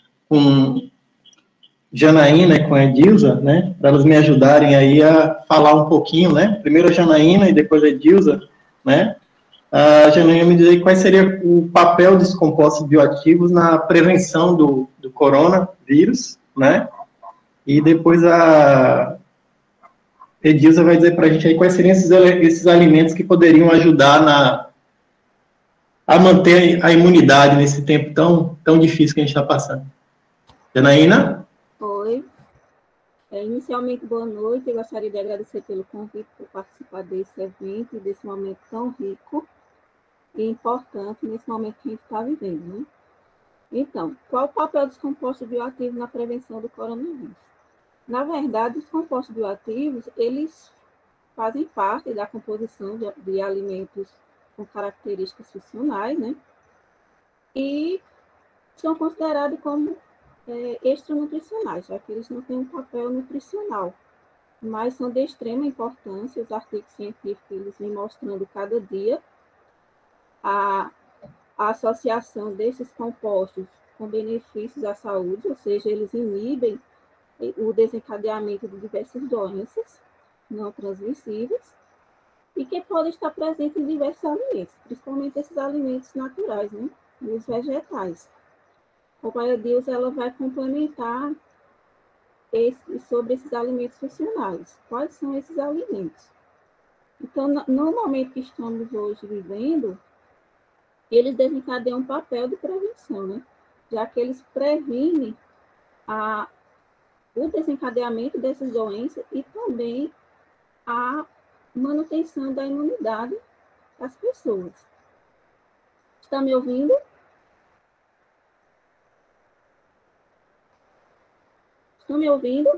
Janaína e com a Edilza, né? Para elas me ajudarem aí a falar um pouquinho, né? Primeiro a Janaína e depois a Edilza, né? A Janaína me diz aí qual seria o papel dos compostos bioativos na prevenção do coronavírus, né? E depois a Edilza vai dizer para a gente aí quais seriam esses alimentos que poderiam ajudar a manter a imunidade nesse tempo tão difícil que a gente está passando. Janaína? Oi. Inicialmente, boa noite. Eu gostaria de agradecer pelo convite por participar desse evento e desse momento tão rico e importante nesse momento que a gente está vivendo, né? Então, qual o papel dos compostos bioativos na prevenção do coronavírus? Na verdade, os compostos bioativos, eles fazem parte da composição de alimentos com características funcionais, né? E são considerados como extranutricionais, já que eles não têm um papel nutricional, mas são de extrema importância. Os artigos científicos eles vêm mostrando cada dia a associação desses compostos com benefícios à saúde, ou seja, eles inibem o desencadeamento de diversas doenças não transmissíveis e que pode estar presente em diversos alimentos, principalmente esses alimentos naturais, né? E os vegetais. A Biodeus, ela vai complementar sobre esses alimentos funcionais. Quais são esses alimentos? Então, no momento que estamos hoje vivendo, eles desencadeiam um papel de prevenção, né? Já que eles previnem o desencadeamento dessas doenças e também a manutenção da imunidade das pessoas. Está me ouvindo? Estão me ouvindo?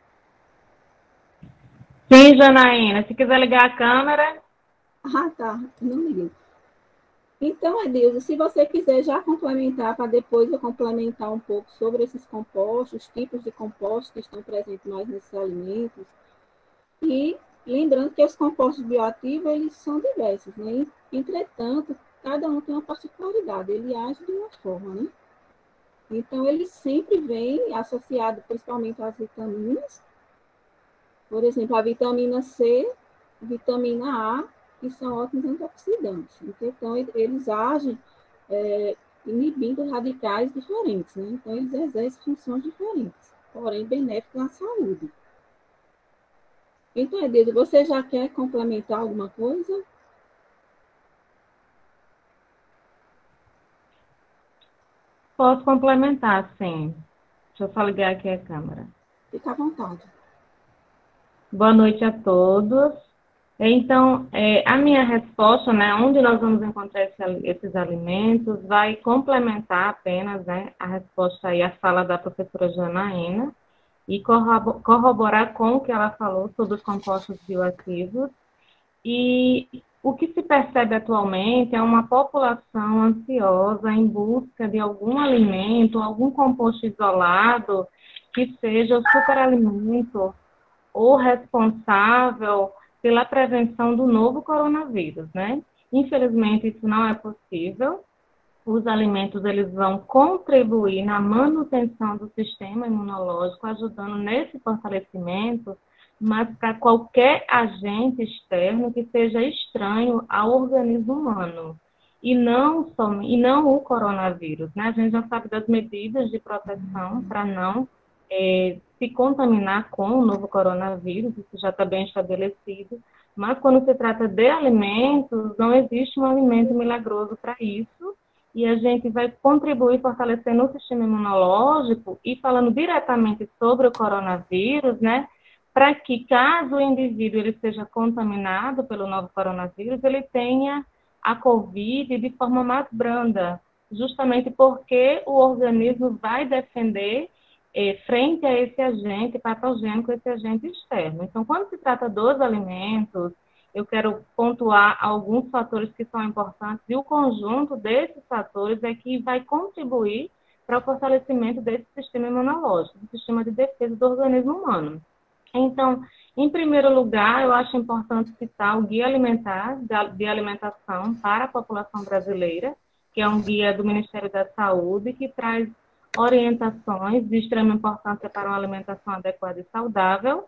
Sim, Janaína. Se quiser ligar a câmera. Ah, tá. Não liguei. Então, Edilza, se você quiser já complementar, para depois eu complementar um pouco sobre esses compostos, os tipos de compostos que estão presentes mais nesses alimentos. E lembrando que os compostos bioativos, eles são diversos, né? Entretanto, cada um tem uma particularidade, ele age de uma forma, né? Então, ele sempre vem associado principalmente às vitaminas. Por exemplo, a vitamina C, a vitamina A, que são ótimos antioxidantes. Então, eles agem inibindo radicais diferentes, né? Então, eles exercem funções diferentes, porém benéficas à saúde. Então, Edilza, você já quer complementar alguma coisa? Posso complementar, sim. Deixa eu só ligar aqui a câmera. Fica à vontade. Boa noite a todos. Então, a minha resposta, né, onde nós vamos encontrar esses alimentos, vai complementar apenas, né, a resposta aí à fala da professora Janaína e corroborar com o que ela falou sobre os compostos bioativos. E o que se percebe atualmente é uma população ansiosa em busca de algum alimento, algum composto isolado que seja o superalimento ou responsável pela prevenção do novo coronavírus, né? Infelizmente, isso não é possível. Os alimentos, eles vão contribuir na manutenção do sistema imunológico, ajudando nesse fortalecimento, mas para qualquer agente externo que seja estranho ao organismo humano. E não o coronavírus, né? A gente já sabe das medidas de proteção para não se contaminar com o novo coronavírus, isso já está bem estabelecido, mas quando se trata de alimentos, não existe um alimento milagroso para isso, e a gente vai contribuir fortalecendo o sistema imunológico e falando diretamente sobre o coronavírus, né, para que caso o indivíduo ele seja contaminado pelo novo coronavírus, ele tenha a COVID de forma mais branda, justamente porque o organismo vai defender frente a esse agente patogênico, esse agente externo. Então, quando se trata dos alimentos, eu quero pontuar alguns fatores que são importantes e o conjunto desses fatores é que vai contribuir para o fortalecimento desse sistema imunológico, do sistema de defesa do organismo humano. Então, em primeiro lugar, eu acho importante citar o Guia Alimentar de Alimentação para a População Brasileira, que é um guia do Ministério da Saúde, que traz orientações de extrema importância para uma alimentação adequada e saudável.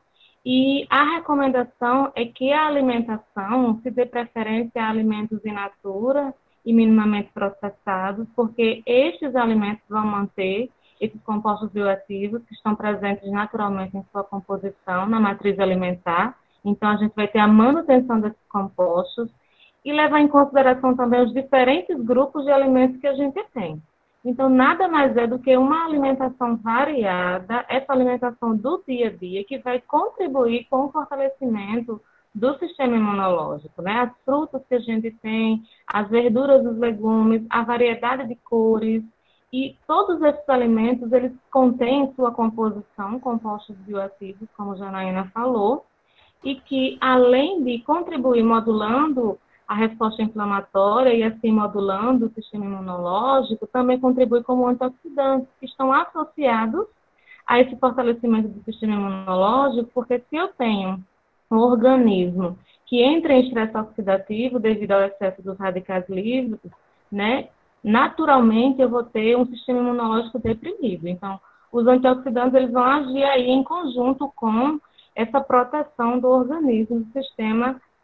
E a recomendação é que a alimentação se dê preferência a alimentos in natura e minimamente processados, porque estes alimentos vão manter esses compostos bioativos que estão presentes naturalmente em sua composição na matriz alimentar. Então, a gente vai ter a manutenção desses compostos e levar em consideração também os diferentes grupos de alimentos que a gente tem. Então, nada mais é do que uma alimentação variada, essa alimentação do dia a dia, que vai contribuir com o fortalecimento do sistema imunológico, né? As frutas que a gente tem, as verduras, os legumes, a variedade de cores, e todos esses alimentos, eles contêm em sua composição compostos bioativos, como a Janaína falou, e que, além de contribuir modulando a resposta inflamatória e assim modulando o sistema imunológico, também contribui como antioxidantes, que estão associados a esse fortalecimento do sistema imunológico, porque se eu tenho um organismo que entra em estresse oxidativo devido ao excesso dos radicais livres, né, naturalmente eu vou ter um sistema imunológico deprimido. Então, os antioxidantes eles vão agir aí em conjunto com essa proteção do organismo, do sistema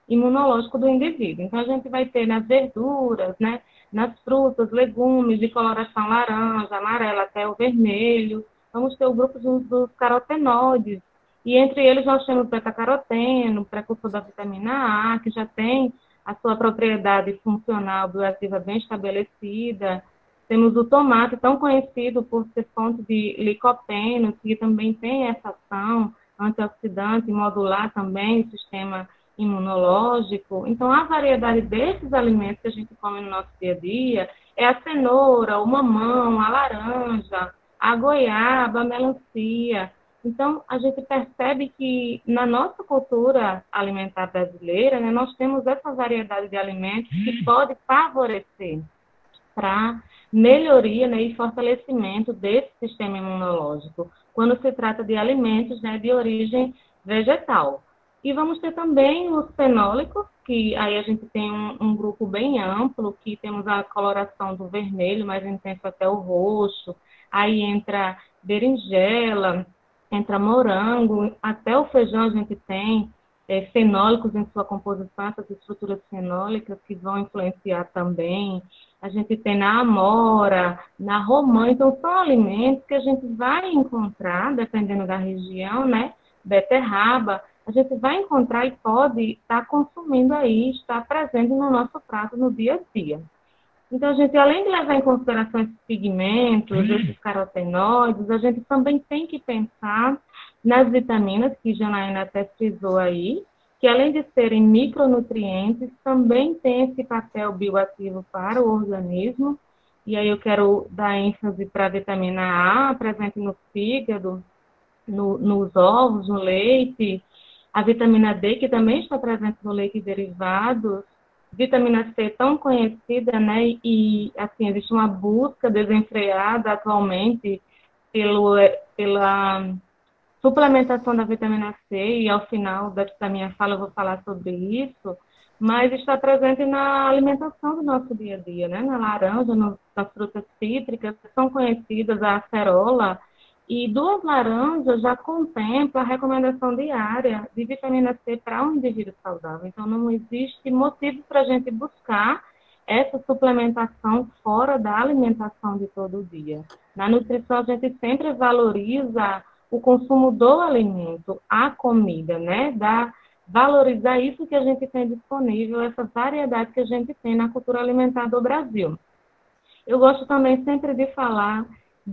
imunológico do indivíduo. Então, a gente vai ter nas verduras, né, nas frutas, legumes de coloração laranja, amarela até o vermelho. Vamos ter o grupo dos carotenoides, e entre eles nós temos o beta-caroteno, precursor da vitamina A, que já tem a sua propriedade funcional bioativa bem estabelecida. Temos o tomate, tão conhecido por ser fonte de licopeno, que também tem essa ação antioxidante, modular também o sistema imunológico. Então, a variedade desses alimentos que a gente come no nosso dia a dia é a cenoura, o mamão, a laranja, a goiaba, a melancia. Então, a gente percebe que na nossa cultura alimentar brasileira, né, nós temos essa variedade de alimentos que pode favorecer para melhoria, né, e fortalecimento desse sistema imunológico, quando se trata de alimentos, né, de origem vegetal. E vamos ter também os fenólicos, que aí a gente tem um grupo bem amplo, que temos a coloração do vermelho, mais intenso até o roxo, aí entra berinjela, entra morango, até o feijão a gente tem fenólicos em sua composição, essas estruturas fenólicas que vão influenciar também. A gente tem na amora, na romã, então são alimentos que a gente vai encontrar, dependendo da região, né? Beterraba, a gente vai encontrar e pode estar consumindo aí, estar presente no nosso prato no dia a dia. Então, a gente, além de levar em consideração esses pigmentos, esses carotenoides, a gente também tem que pensar nas vitaminas, que Janaína até frisou aí, que além de serem micronutrientes, também tem esse papel bioativo para o organismo. E aí eu quero dar ênfase para a vitamina A, presente no fígado, nos ovos, no leite, a vitamina D, que também está presente no leite e derivados, vitamina C tão conhecida, né, e assim, existe uma busca desenfreada atualmente pela suplementação da vitamina C, e ao final da minha fala eu vou falar sobre isso, mas está presente na alimentação do nosso dia a dia, né, na laranja, nas frutas cítricas, que são conhecidas, a acerola, e 2 laranjas já contempla a recomendação diária de vitamina C para um indivíduo saudável. Então, não existe motivo para a gente buscar essa suplementação fora da alimentação de todo dia. Na nutrição, a gente sempre valoriza o consumo do alimento, a comida, né? Valorizar isso que a gente tem disponível, essa variedade que a gente tem na cultura alimentar do Brasil. Eu gosto também sempre de falar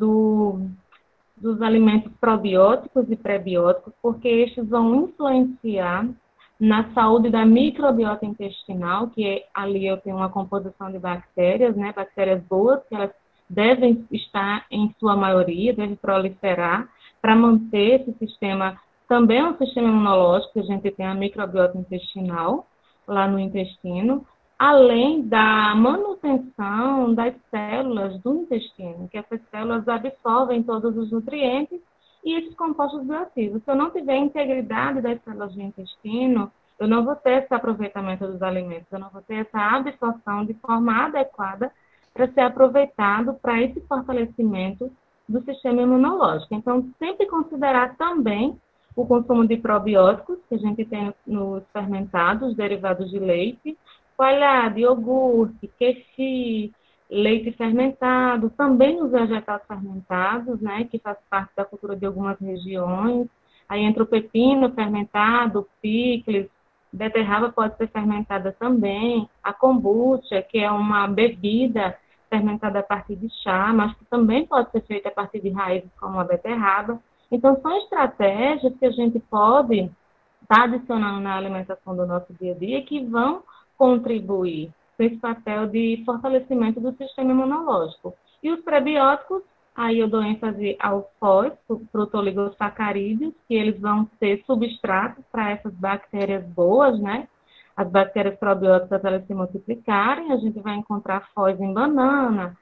dos alimentos probióticos e prebióticos, porque estes vão influenciar na saúde da microbiota intestinal, que ali eu tenho uma composição de bactérias, né, bactérias boas, que elas devem estar em sua maioria, devem proliferar, para manter esse sistema, também é um sistema imunológico, que a gente tem a microbiota intestinal, lá no intestino, além da manutenção das células do intestino, que essas células absorvem todos os nutrientes e esses compostos bioativos. Se eu não tiver integridade das células do intestino, eu não vou ter esse aproveitamento dos alimentos, eu não vou ter essa absorção de forma adequada para ser aproveitado para esse fortalecimento do sistema imunológico. Então, sempre considerar também o consumo de probióticos, que a gente tem nos fermentados, derivados de leite, coalhada, iogurte, kefir, leite fermentado, também os vegetais fermentados, né, que faz parte da cultura de algumas regiões. Aí entra o pepino fermentado, picles, beterraba pode ser fermentada também, a kombucha, que é uma bebida fermentada a partir de chá, mas que também pode ser feita a partir de raízes como a beterraba. Então, são estratégias que a gente pode estar adicionando na alimentação do nosso dia a dia que vão contribuir com esse papel de fortalecimento do sistema imunológico. E os prebióticos, aí eu dou ênfase aos FOS, proteoglicosacarídeos, que eles vão ser substratos para essas bactérias boas, né? As bactérias probióticas, elas se multiplicarem, a gente vai encontrar FOS em banana,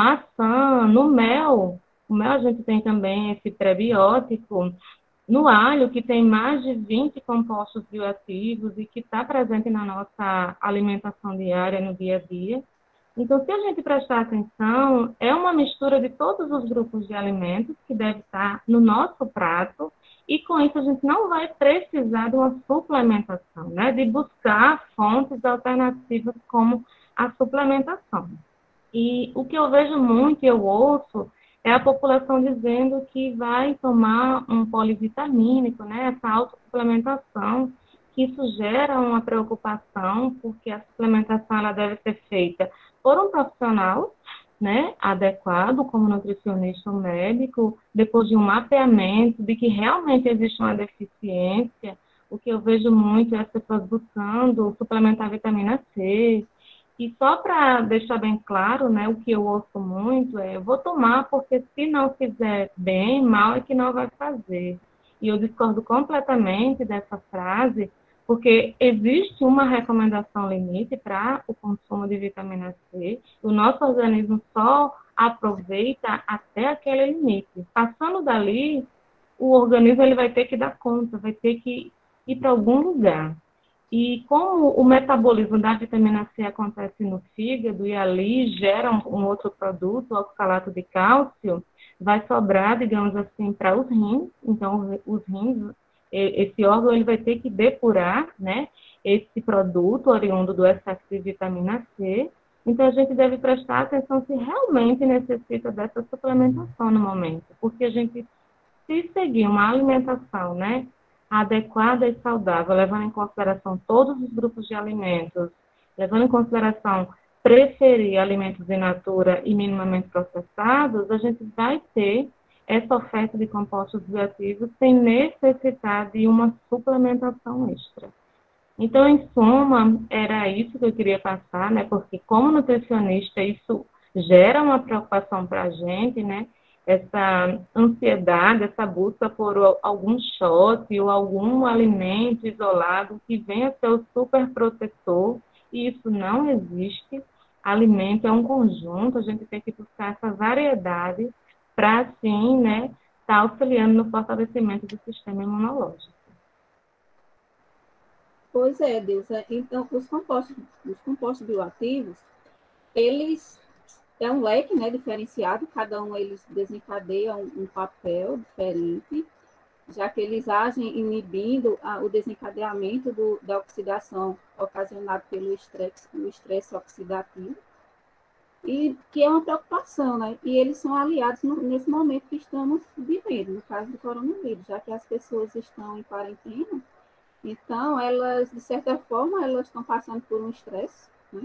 maçã, no mel. O mel a gente tem também esse prebiótico. No alho, que tem mais de 20 compostos bioativos e que está presente na nossa alimentação diária, no dia a dia. Então, se a gente prestar atenção, é uma mistura de todos os grupos de alimentos que deve estar no nosso prato e com isso a gente não vai precisar de uma suplementação, né? De buscar fontes alternativas como a suplementação. E o que eu vejo muito, eu ouço, é a população dizendo que vai tomar um polivitamínico, né? Essa autossuplementação, que isso gera uma preocupação, porque a suplementação ela deve ser feita por um profissional, né, adequado, como nutricionista ou médico, depois de um mapeamento de que realmente existe uma deficiência. O que eu vejo muito é as pessoas buscando suplementar vitamina C. E só para deixar bem claro, né, o que eu ouço muito é: eu vou tomar porque se não fizer bem, mal é que não vai fazer. E eu discordo completamente dessa frase, porque existe uma recomendação limite para o consumo de vitamina C. O nosso organismo só aproveita até aquele limite. Passando dali, o organismo ele vai ter que dar conta, vai ter que ir para algum lugar. E como o metabolismo da vitamina C acontece no fígado e ali gera um outro produto, o oxalato de cálcio, vai sobrar, digamos assim, para os rins. Então, os rins, esse órgão ele vai ter que depurar, né, esse produto oriundo do excesso de vitamina C. Então, a gente deve prestar atenção se realmente necessita dessa suplementação no momento, porque a gente, se seguir uma alimentação, né, adequada e saudável, levando em consideração todos os grupos de alimentos, levando em consideração preferir alimentos in natura e minimamente processados, a gente vai ter essa oferta de compostos bioativos sem necessitar de uma suplementação extra. Então, em suma, era isso que eu queria passar, né? Porque como nutricionista, isso gera uma preocupação para a gente, né? Essa ansiedade, essa busca por algum shot ou algum alimento isolado que venha ser o super protetor, e isso não existe. Alimento é um conjunto, a gente tem que buscar essa variedade para, assim, né, estar auxiliando no fortalecimento do sistema imunológico. Pois é, Dilsa. Então, os compostos bioativos, eles é um leque, né, diferenciado, cada um eles desencadeiam um papel diferente, já que eles agem inibindo o desencadeamento da oxidação ocasionada pelo estresse oxidativo, e que é uma preocupação, né? E eles são aliados nesse momento que estamos vivendo, no caso do coronavírus, já que as pessoas estão em quarentena, então elas, de certa forma, elas estão passando por um estresse, né?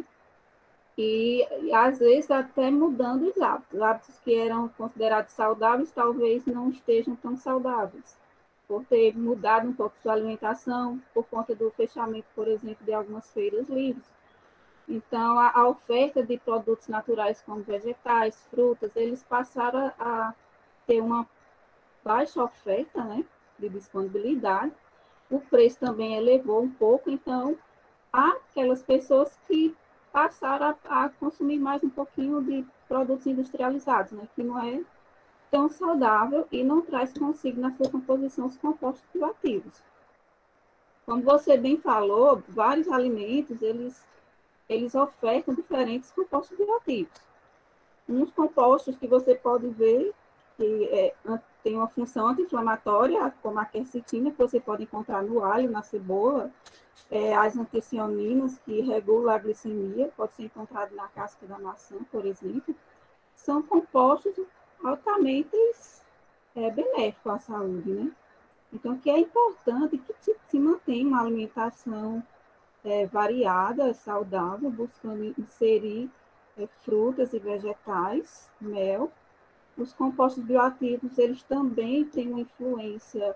E às vezes até mudando os hábitos que eram considerados saudáveis, talvez não estejam tão saudáveis, por ter mudado um pouco sua alimentação, por conta do fechamento, por exemplo, de algumas feiras livres. Então, a oferta de produtos naturais como vegetais, frutas, eles passaram a ter uma baixa oferta, né, de disponibilidade. O preço também elevou um pouco, então, há aquelas pessoas que passaram a consumir mais um pouquinho de produtos industrializados, né, que não é tão saudável e não traz consigo na sua composição os compostos bioativos. Como você bem falou, vários alimentos, eles ofertam diferentes compostos bioativos. Uns compostos que você pode ver que tem uma função anti-inflamatória, como a quercetina, que você pode encontrar no alho, na cebola, as anticianinas, que regulam a glicemia, pode ser encontrado na casca da maçã, por exemplo. São compostos altamente benéficos à saúde, né? Então, que é importante que se mantenha uma alimentação variada, saudável, buscando inserir frutas e vegetais, mel. Os compostos bioativos, eles também têm uma influência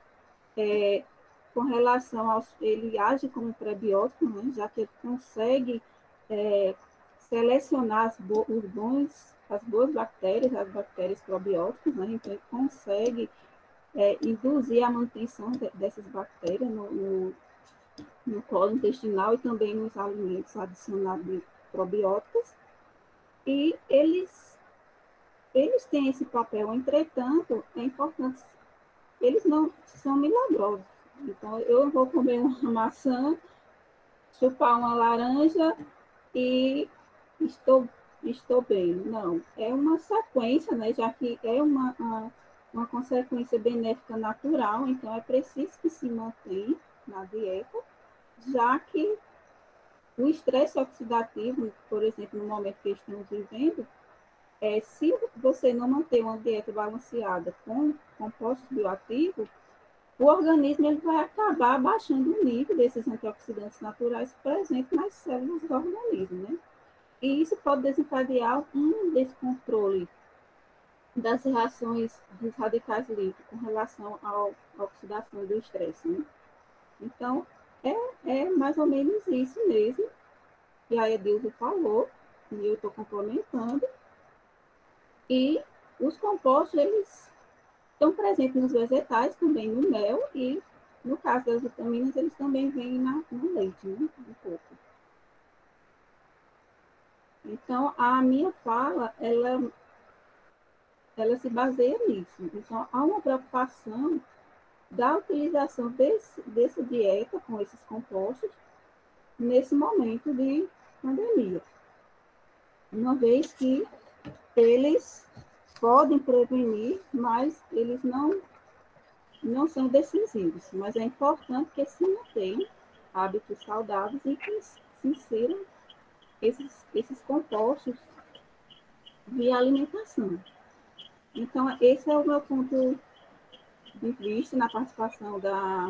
com relação aos... Ele age como prebiótico, né, já que ele consegue selecionar as boas bactérias, as bactérias probióticas, né, então ele consegue induzir a manutenção dessas bactérias no colo intestinal e também nos alimentos adicionados de probióticos. E eles têm esse papel, entretanto, é importante, eles não são milagrosos. Então, eu vou comer uma maçã, chupar uma laranja e estou bem. Não, é uma sequência, né, já que é uma consequência benéfica natural, então é preciso que se mantenha na dieta, já que o estresse oxidativo, por exemplo, no momento que estamos vivendo, se você não manter uma dieta balanceada com compostos bioativos, o organismo ele vai acabar baixando o nível desses antioxidantes naturais presentes nas células do organismo, né? E isso pode desencadear um descontrole das reações dos radicais livres com relação à oxidação do estresse, né? Então, é mais ou menos isso mesmo. E a Edilza falou, e eu estou complementando. E os compostos, eles estão presentes nos vegetais, também no mel, e no caso das vitaminas, eles também vêm no leite, né? Um pouco. Então, a minha fala, ela se baseia nisso. Então, há uma preocupação da utilização dessa dieta com esses compostos nesse momento de pandemia. Uma vez que eles podem prevenir, mas eles não são decisivos. Mas é importante que se mantenham hábitos saudáveis e que se inseram esses compostos via alimentação. Então, esse é o meu ponto de vista na participação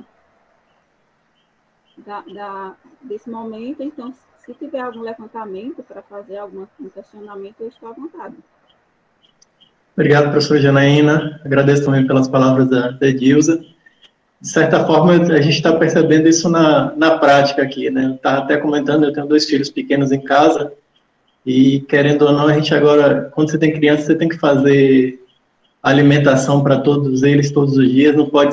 desse momento. Então, se tiver algum levantamento para fazer algum questionamento, eu estou à vontade. Obrigado, professora Janaína. Agradeço também pelas palavras da Edilza. De certa forma, a gente está percebendo isso na prática aqui, né? Estava até comentando, eu tenho 2 filhos pequenos em casa, e querendo ou não, a gente agora, quando você tem criança, você tem que fazer alimentação para todos eles, todos os dias, não pode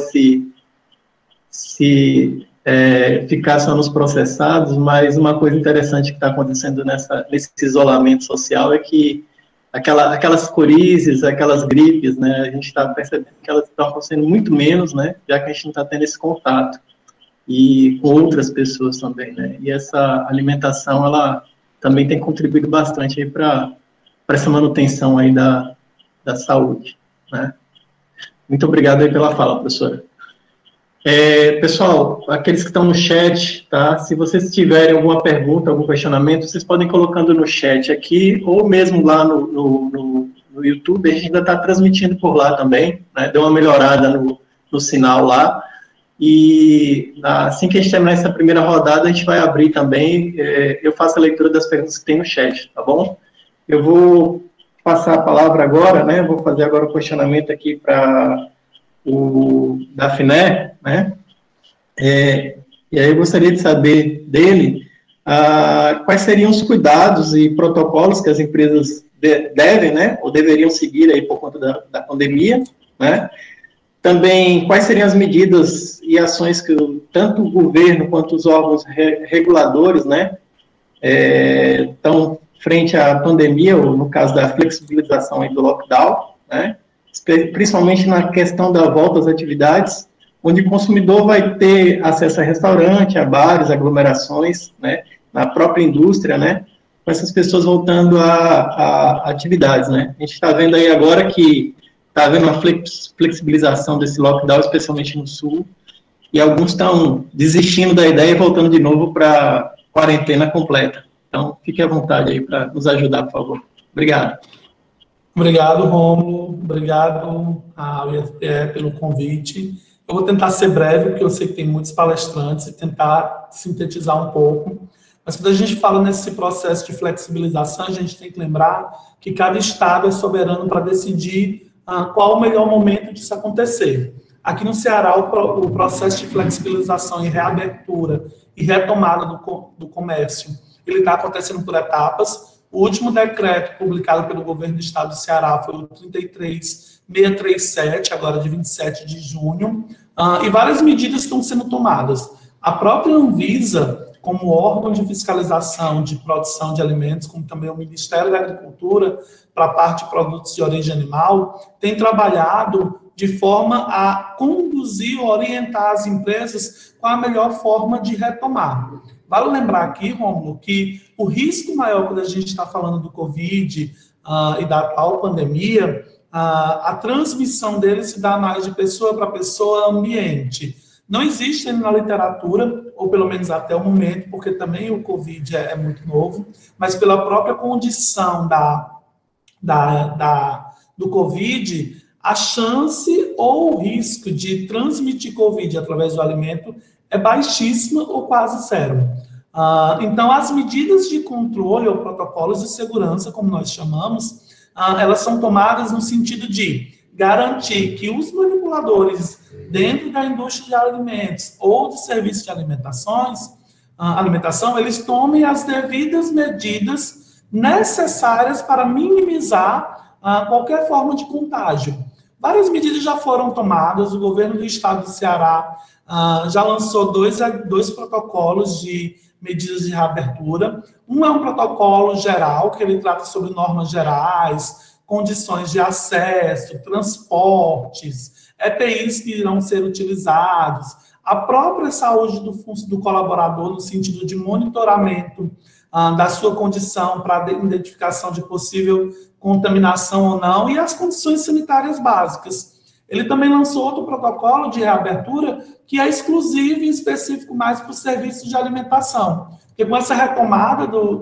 ficar só nos processados, mas uma coisa interessante que está acontecendo nesse isolamento social é que aquelas corizes, aquelas gripes, né, a gente está percebendo que elas estão acontecendo muito menos, né, já que a gente não está tendo esse contato, e com outras pessoas também, né, e essa alimentação, ela também tem contribuído bastante aí para essa manutenção aí da saúde, né. Muito obrigado aí pela fala, professora. Pessoal, aqueles que estão no chat, tá? Se vocês tiverem alguma pergunta, algum questionamento, vocês podem ir colocando no chat aqui, ou mesmo lá no YouTube, a gente ainda está transmitindo por lá também, né? Deu uma melhorada no sinal lá, e assim que a gente terminar essa primeira rodada, a gente vai abrir também, eu faço a leitura das perguntas que tem no chat, tá bom? Eu vou passar a palavra agora, né? Vou fazer agora o questionamento aqui para o Daphné, né? E aí eu gostaria de saber dele quais seriam os cuidados e protocolos que as empresas devem, né, ou deveriam seguir aí por conta da pandemia, né? Também, quais seriam as medidas e ações que tanto o governo quanto os órgãos reguladores, né, estão frente à pandemia, ou no caso da flexibilização aí do lockdown, né? Principalmente na questão da volta às atividades, onde o consumidor vai ter acesso a restaurante, a bares, aglomerações, né, na própria indústria, né, com essas pessoas voltando a atividades, né. A gente está vendo aí agora que está havendo uma flexibilização desse lockdown, especialmente no Sul, e alguns estão desistindo da ideia e voltando de novo para quarentena completa. Então, fique à vontade aí para nos ajudar, por favor. Obrigado. Obrigado, Rômulo. Obrigado ao IFPE pelo convite. Eu vou tentar ser breve, porque eu sei que tem muitos palestrantes, e tentar sintetizar um pouco. Mas quando a gente fala nesse processo de flexibilização, a gente tem que lembrar que cada estado é soberano para decidir qual o melhor momento disso acontecer. Aqui no Ceará, o processo de flexibilização e reabertura e retomada do comércio, ele está acontecendo por etapas. O último decreto publicado pelo governo do estado do Ceará foi o 33637, agora de 27 de junho, e várias medidas estão sendo tomadas. A própria Anvisa, como órgão de fiscalização de produção de alimentos, como também o Ministério da Agricultura, para a parte de produtos de origem animal, tem trabalhado de forma a conduzir, orientar as empresas com a melhor forma de retomar. Vale lembrar aqui, Rômulo, que o risco maior quando a gente está falando do Covid e da atual pandemia a transmissão dele se dá mais de pessoa para pessoa, ambiente. Não existe na literatura, ou pelo menos até o momento, porque também o Covid é muito novo, mas pela própria condição do Covid, a chance ou o risco de transmitir Covid através do alimento é baixíssima ou quase zero. Então, as medidas de controle ou protocolos de segurança, como nós chamamos, elas são tomadas no sentido de garantir que os manipuladores dentro da indústria de alimentos ou de serviços de alimentação, eles tomem as devidas medidas necessárias para minimizar qualquer forma de contágio. Várias medidas já foram tomadas, o governo do estado do Ceará já lançou dois protocolos de medidas de reabertura. Um é um protocolo geral, que ele trata sobre normas gerais, condições de acesso, transportes, EPIs que irão ser utilizados, a própria saúde do colaborador no sentido de monitoramento da sua condição para identificação de possível contaminação ou não, e as condições sanitárias básicas. Ele também lançou outro protocolo de reabertura que é exclusivo e específico mais para os serviços de alimentação. Porque com essa retomada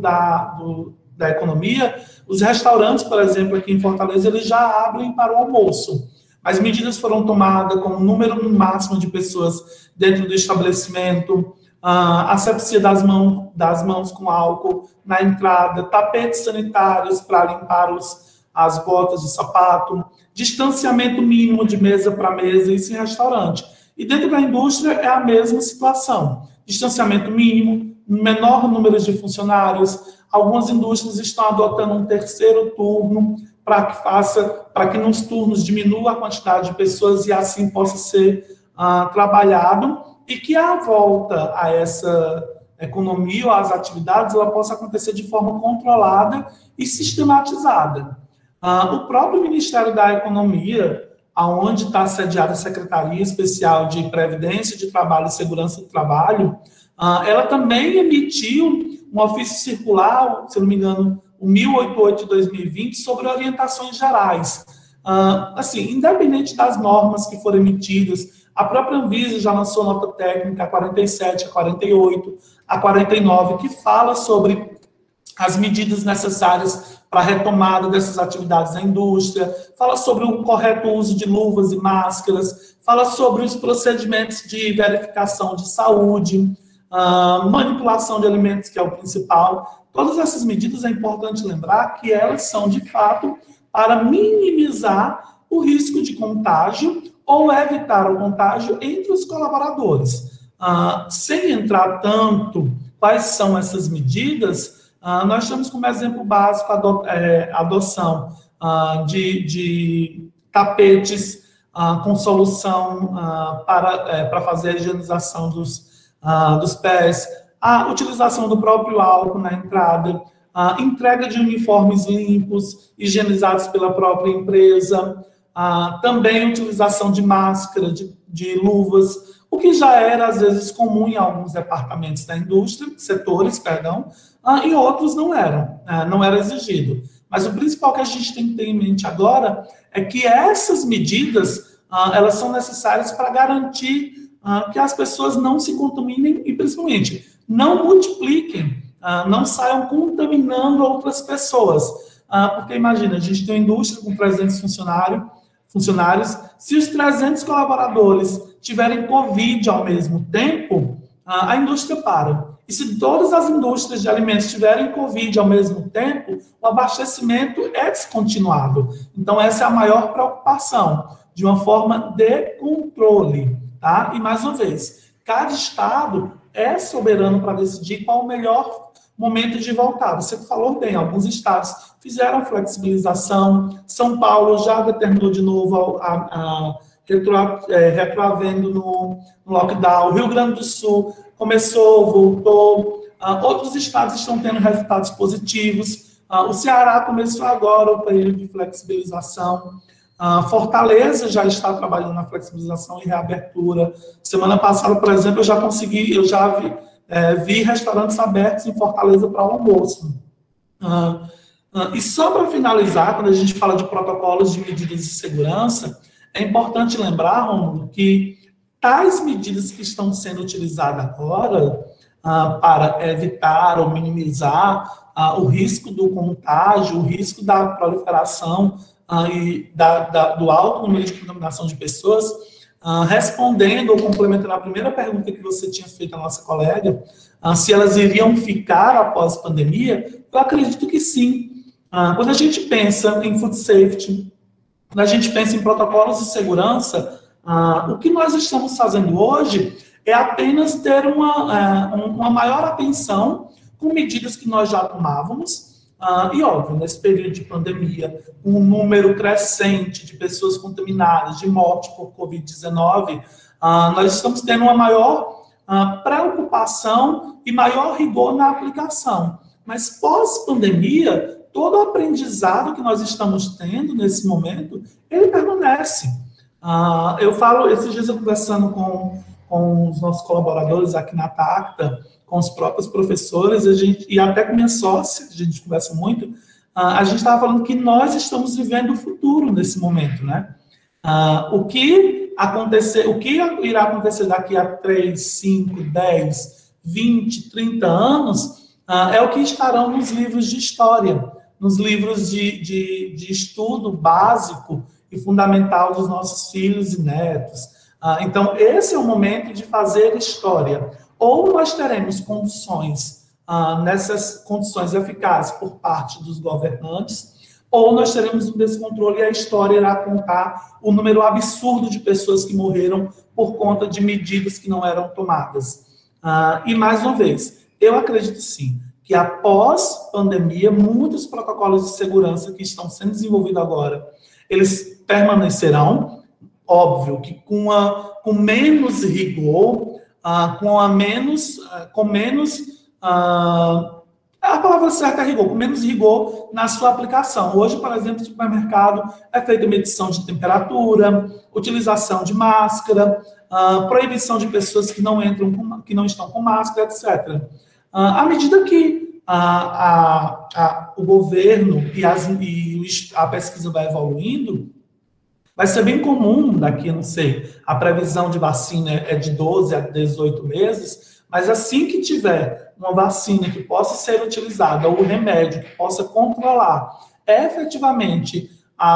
da economia, os restaurantes, por exemplo, aqui em Fortaleza, eles já abrem para o almoço. As medidas foram tomadas com um número máximo de pessoas dentro do estabelecimento, asepsia das mãos com álcool na entrada, tapetes sanitários para limpar as botas de sapato, distanciamento mínimo de mesa para mesa, isso em restaurante. E dentro da indústria é a mesma situação. Distanciamento mínimo, menor número de funcionários. Algumas indústrias estão adotando um terceiro turno para que nos turnos diminua a quantidade de pessoas e assim possa ser trabalhado, e que a volta a essa economia ou às atividades ela possa acontecer de forma controlada e sistematizada. O próprio Ministério da Economia, onde está sediada a Secretaria Especial de Previdência de Trabalho e Segurança do Trabalho, ela também emitiu um ofício circular, se não me engano, o 1088 de 2020, sobre orientações gerais. Assim, independente das normas que foram emitidas, a própria Anvisa já lançou nota técnica, a 47, a 48, a 49, que fala sobre as medidas necessárias para a retomada dessas atividades na indústria, fala sobre o correto uso de luvas e máscaras, fala sobre os procedimentos de verificação de saúde, manipulação de alimentos, que é o principal. Todas essas medidas é importante lembrar que elas são, de fato, para minimizar o risco de contágio ou evitar o contágio entre os colaboradores. Sem entrar tanto quais são essas medidas, nós temos como exemplo básico a adoção de tapetes com solução para fazer a higienização dos pés, a utilização do próprio álcool na entrada, a entrega de uniformes limpos, higienizados pela própria empresa, também a utilização de máscara, de luvas, o que já era, às vezes, comum em alguns departamentos da indústria, setores, perdão, e outros não era exigido. Mas o principal que a gente tem que ter em mente agora é que essas medidas, elas são necessárias para garantir que as pessoas não se contaminem e, principalmente, não multipliquem, não saiam contaminando outras pessoas. Porque, imagina, a gente tem uma indústria com 300 funcionários, se os 300 colaboradores tiverem Covid ao mesmo tempo, a indústria para. E se todas as indústrias de alimentos tiverem Covid ao mesmo tempo, o abastecimento é descontinuado. Então, essa é a maior preocupação, de uma forma de controle. Tá? E, mais uma vez, cada estado é soberano para decidir qual o melhor momento de voltar. Você falou bem, alguns estados fizeram flexibilização, São Paulo já determinou de novo retroavendo no lockdown, Rio Grande do Sul começou, voltou, outros estados estão tendo resultados positivos, o Ceará começou agora o período de flexibilização, Fortaleza já está trabalhando na flexibilização e reabertura. Semana passada, por exemplo, eu já vi restaurantes abertos em Fortaleza para o almoço. E só para finalizar, quando a gente fala de protocolos de medidas de segurança, é importante lembrar, Romulo, que tais medidas que estão sendo utilizadas agora para evitar ou minimizar o risco do contágio, o risco da proliferação e do alto número de contaminação de pessoas, respondendo ou complementando a primeira pergunta que você tinha feito à nossa colega, se elas iriam ficar após a pandemia, eu acredito que sim. Quando a gente pensa em food safety, quando a gente pensa em protocolos de segurança, o que nós estamos fazendo hoje é apenas ter uma maior atenção com medidas que nós já tomávamos, e óbvio, nesse período de pandemia, um número crescente de pessoas contaminadas, de morte por Covid-19, nós estamos tendo uma maior preocupação e maior rigor na aplicação. Mas pós-pandemia, todo o aprendizado que nós estamos tendo nesse momento, ele permanece. Eu falo, esses dias eu conversando com os nossos colaboradores aqui na Tacta, com os próprios professores, e até com minha sócia, a gente conversa muito, a gente estava falando que nós estamos vivendo o futuro nesse momento, né? O que irá acontecer daqui a 3, 5, 10, 20, 30 anos, é o que estarão nos livros de história, nos livros de estudo básico e fundamental dos nossos filhos e netos. Então, esse é o momento de fazer história. Ou nós teremos condições, nessas condições eficazes por parte dos governantes, ou nós teremos um descontrole e a história irá contar o número absurdo de pessoas que morreram por conta de medidas que não eram tomadas. E, mais uma vez, eu acredito sim, que após pandemia, muitos protocolos de segurança que estão sendo desenvolvidos agora, eles permanecerão, óbvio, que com menos rigor, com menos a palavra certa é rigor, com menos rigor na sua aplicação. Hoje, por exemplo, no supermercado é feita medição de temperatura, utilização de máscara, proibição de pessoas que não estão com máscara, etc. À medida que o governo e a pesquisa vai evoluindo, vai ser bem comum daqui, não sei, a previsão de vacina é de 12 a 18 meses, mas assim que tiver uma vacina que possa ser utilizada, ou remédio que possa controlar efetivamente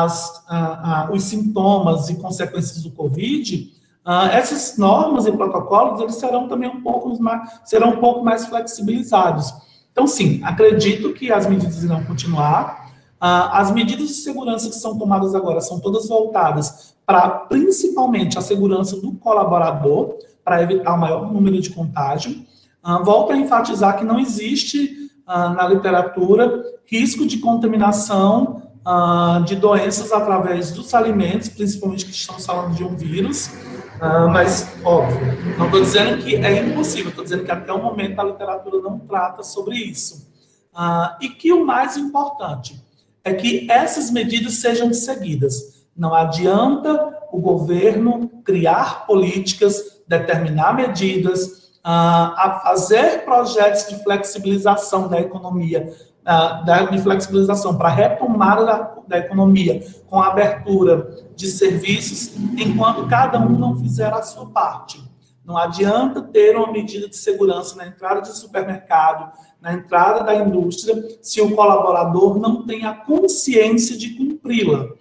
os sintomas e consequências do Covid, essas normas e protocolos, eles serão também um pouco mais flexibilizados. Então, sim, acredito que as medidas irão continuar. As medidas de segurança que são tomadas agora são todas voltadas para, principalmente, a segurança do colaborador, para evitar o maior número de contágio. Volto a enfatizar que não existe, na literatura, risco de contaminação de doenças através dos alimentos, principalmente que estamos falando de um vírus, mas, óbvio, não estou dizendo que é impossível, estou dizendo que até o momento a literatura não trata sobre isso. E que o mais importante é que essas medidas sejam seguidas. Não adianta o governo criar políticas, determinar medidas, a fazer projetos de flexibilização da economia, de flexibilização para retomada da economia, com a abertura de serviços, enquanto cada um não fizer a sua parte. Não adianta ter uma medida de segurança na entrada de supermercado, na entrada da indústria, se o colaborador não tem a consciência de cumpri-la.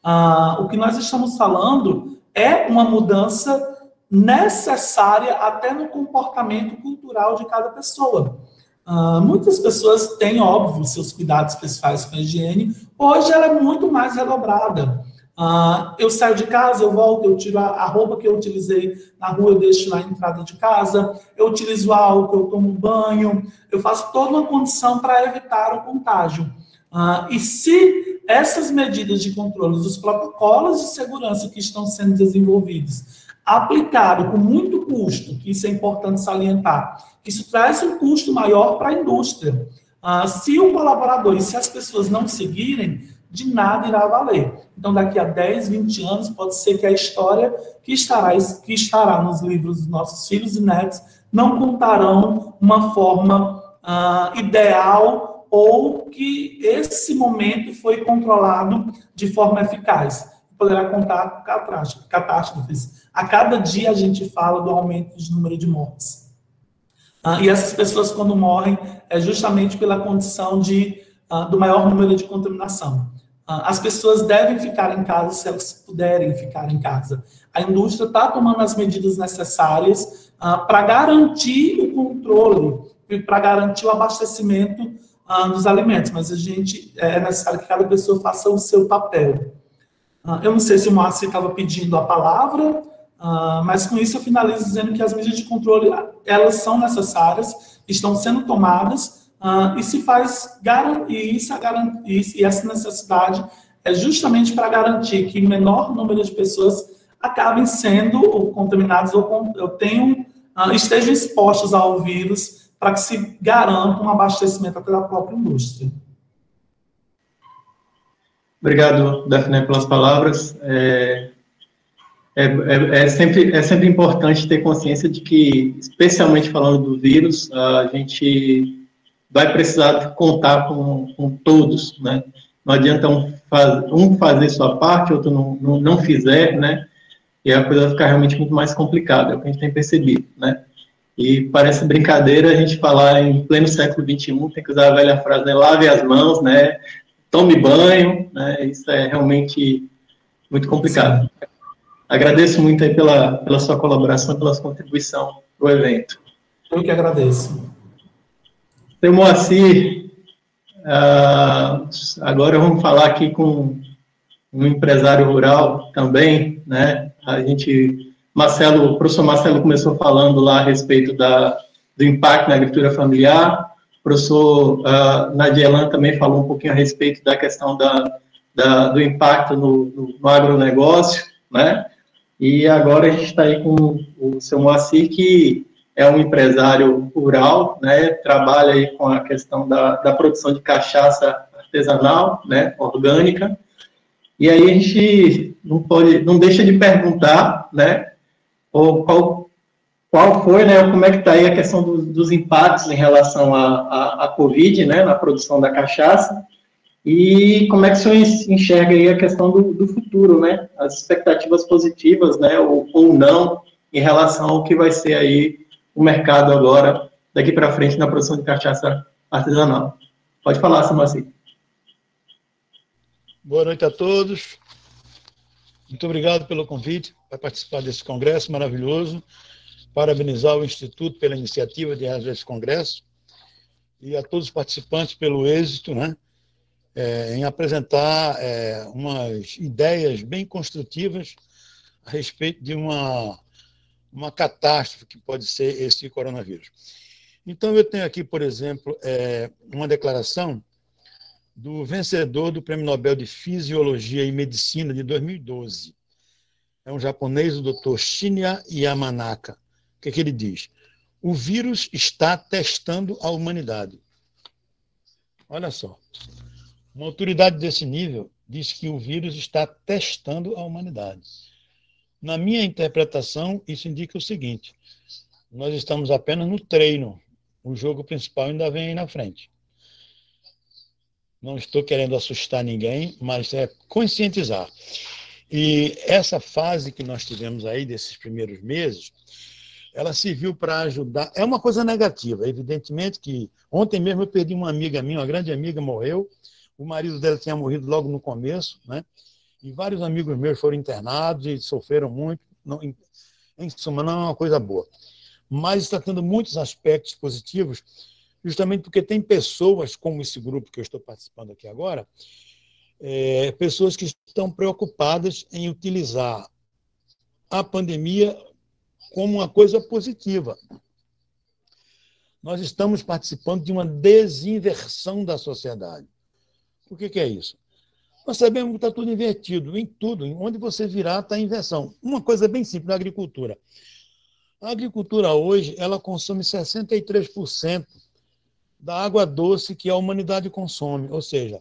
O que nós estamos falando é uma mudança necessária até no comportamento cultural de cada pessoa. Muitas pessoas têm, óbvio, seus cuidados pessoais com a higiene. Hoje ela é muito mais redobrada. Eu saio de casa, eu volto, eu tiro a roupa que eu utilizei na rua, eu deixo na entrada de casa, eu utilizo álcool, eu tomo banho, eu faço toda uma condição para evitar o contágio. E se essas medidas de controle, os protocolos de segurança que estão sendo desenvolvidos, aplicado com muito custo, que isso é importante salientar, que isso traz um custo maior para a indústria. Se o colaborador e se as pessoas não seguirem, de nada irá valer. Então, daqui a 10, 20 anos, pode ser que a história que estará nos livros dos nossos filhos e netos não contarão uma forma ideal ou que esse momento foi controlado de forma eficaz. Poderá contar com catástrofes. A cada dia a gente fala do aumento do número de mortes. E essas pessoas, quando morrem, é justamente pela condição do maior número de contaminação. As pessoas devem ficar em casa se elas puderem ficar em casa. A indústria está tomando as medidas necessárias para garantir o controle e para garantir o abastecimento dos alimentos, mas é necessário que cada pessoa faça o seu papel. Eu não sei se o Márcio estava pedindo a palavra, mas com isso eu finalizo dizendo que as medidas de controle, elas são necessárias, estão sendo tomadas, e essa necessidade é justamente para garantir que o menor número de pessoas acabem sendo contaminadas ou estejam expostas ao vírus, para que se garanta um abastecimento até da própria indústria. Obrigado, Daphne, pelas palavras. É sempre importante ter consciência de que, especialmente falando do vírus, a gente vai precisar contar com todos, né? Não adianta um fazer sua parte, outro não fizer, né? E a coisa vai ficar realmente muito mais complicada, é o que a gente tem percebido, né? E parece brincadeira a gente falar em pleno século XXI, tem que usar a velha frase, né? Lave as mãos, né? Tome banho, né? Isso é realmente muito complicado. Sim. Agradeço muito aí pela sua colaboração, pela sua contribuição para o evento. Eu que agradeço. Seu Moacir, agora vamos falar aqui com um empresário rural também, né? O professor Marcelo começou falando lá a respeito do impacto na agricultura familiar, o professor Nadielan também falou um pouquinho a respeito da questão do impacto no agronegócio, né? E agora a gente está aí com o seu Moacir, que é um empresário rural, né? Trabalha aí com a questão da produção de cachaça artesanal, né? Orgânica. E aí a gente não deixa de perguntar, né? Qual foi, né? Como é que está aí a questão dos impactos em relação à Covid, né? Na produção da cachaça. E como é que o senhor enxerga aí a questão do futuro, né? As expectativas positivas, né? Ou não, em relação ao que vai ser aí o mercado agora, daqui para frente, na produção de cachaça artesanal. Pode falar, seu Moacir. Boa noite a todos. Muito obrigado pelo convite para participar desse congresso maravilhoso. Parabenizar o Instituto pela iniciativa de realizar esse congresso e a todos os participantes pelo êxito, né? Em apresentar umas ideias bem construtivas a respeito de uma catástrofe que pode ser esse coronavírus. Então, eu tenho aqui, por exemplo, uma declaração do vencedor do Prêmio Nobel de Fisiologia e Medicina de 2012. É um japonês, o Dr. Shinya Yamanaka. O que ele diz? O vírus está testando a humanidade. Olha só. Uma autoridade desse nível diz que o vírus está testando a humanidade. Na minha interpretação, isso indica o seguinte: nós estamos apenas no treino. O jogo principal ainda vem aí na frente. Não estou querendo assustar ninguém, mas é conscientizar. E essa fase que nós tivemos aí, desses primeiros meses, ela serviu para ajudar. É uma coisa negativa, evidentemente que ontem mesmo eu perdi uma amiga minha, uma grande amiga, morreu. O marido dela tinha morrido logo no começo, né? E vários amigos meus foram internados e sofreram muito. Não, em suma, não é uma coisa boa. Mas está tendo muitos aspectos positivos, justamente porque tem pessoas, como esse grupo que eu estou participando aqui agora, pessoas que estão preocupadas em utilizar a pandemia como uma coisa positiva. Nós estamos participando de uma desinversão da sociedade. O que é isso? Nós sabemos que está tudo invertido, em tudo. Onde você virar, está inversão. Uma coisa bem simples, na agricultura. A agricultura hoje, ela consome 63% da água doce que a humanidade consome. Ou seja,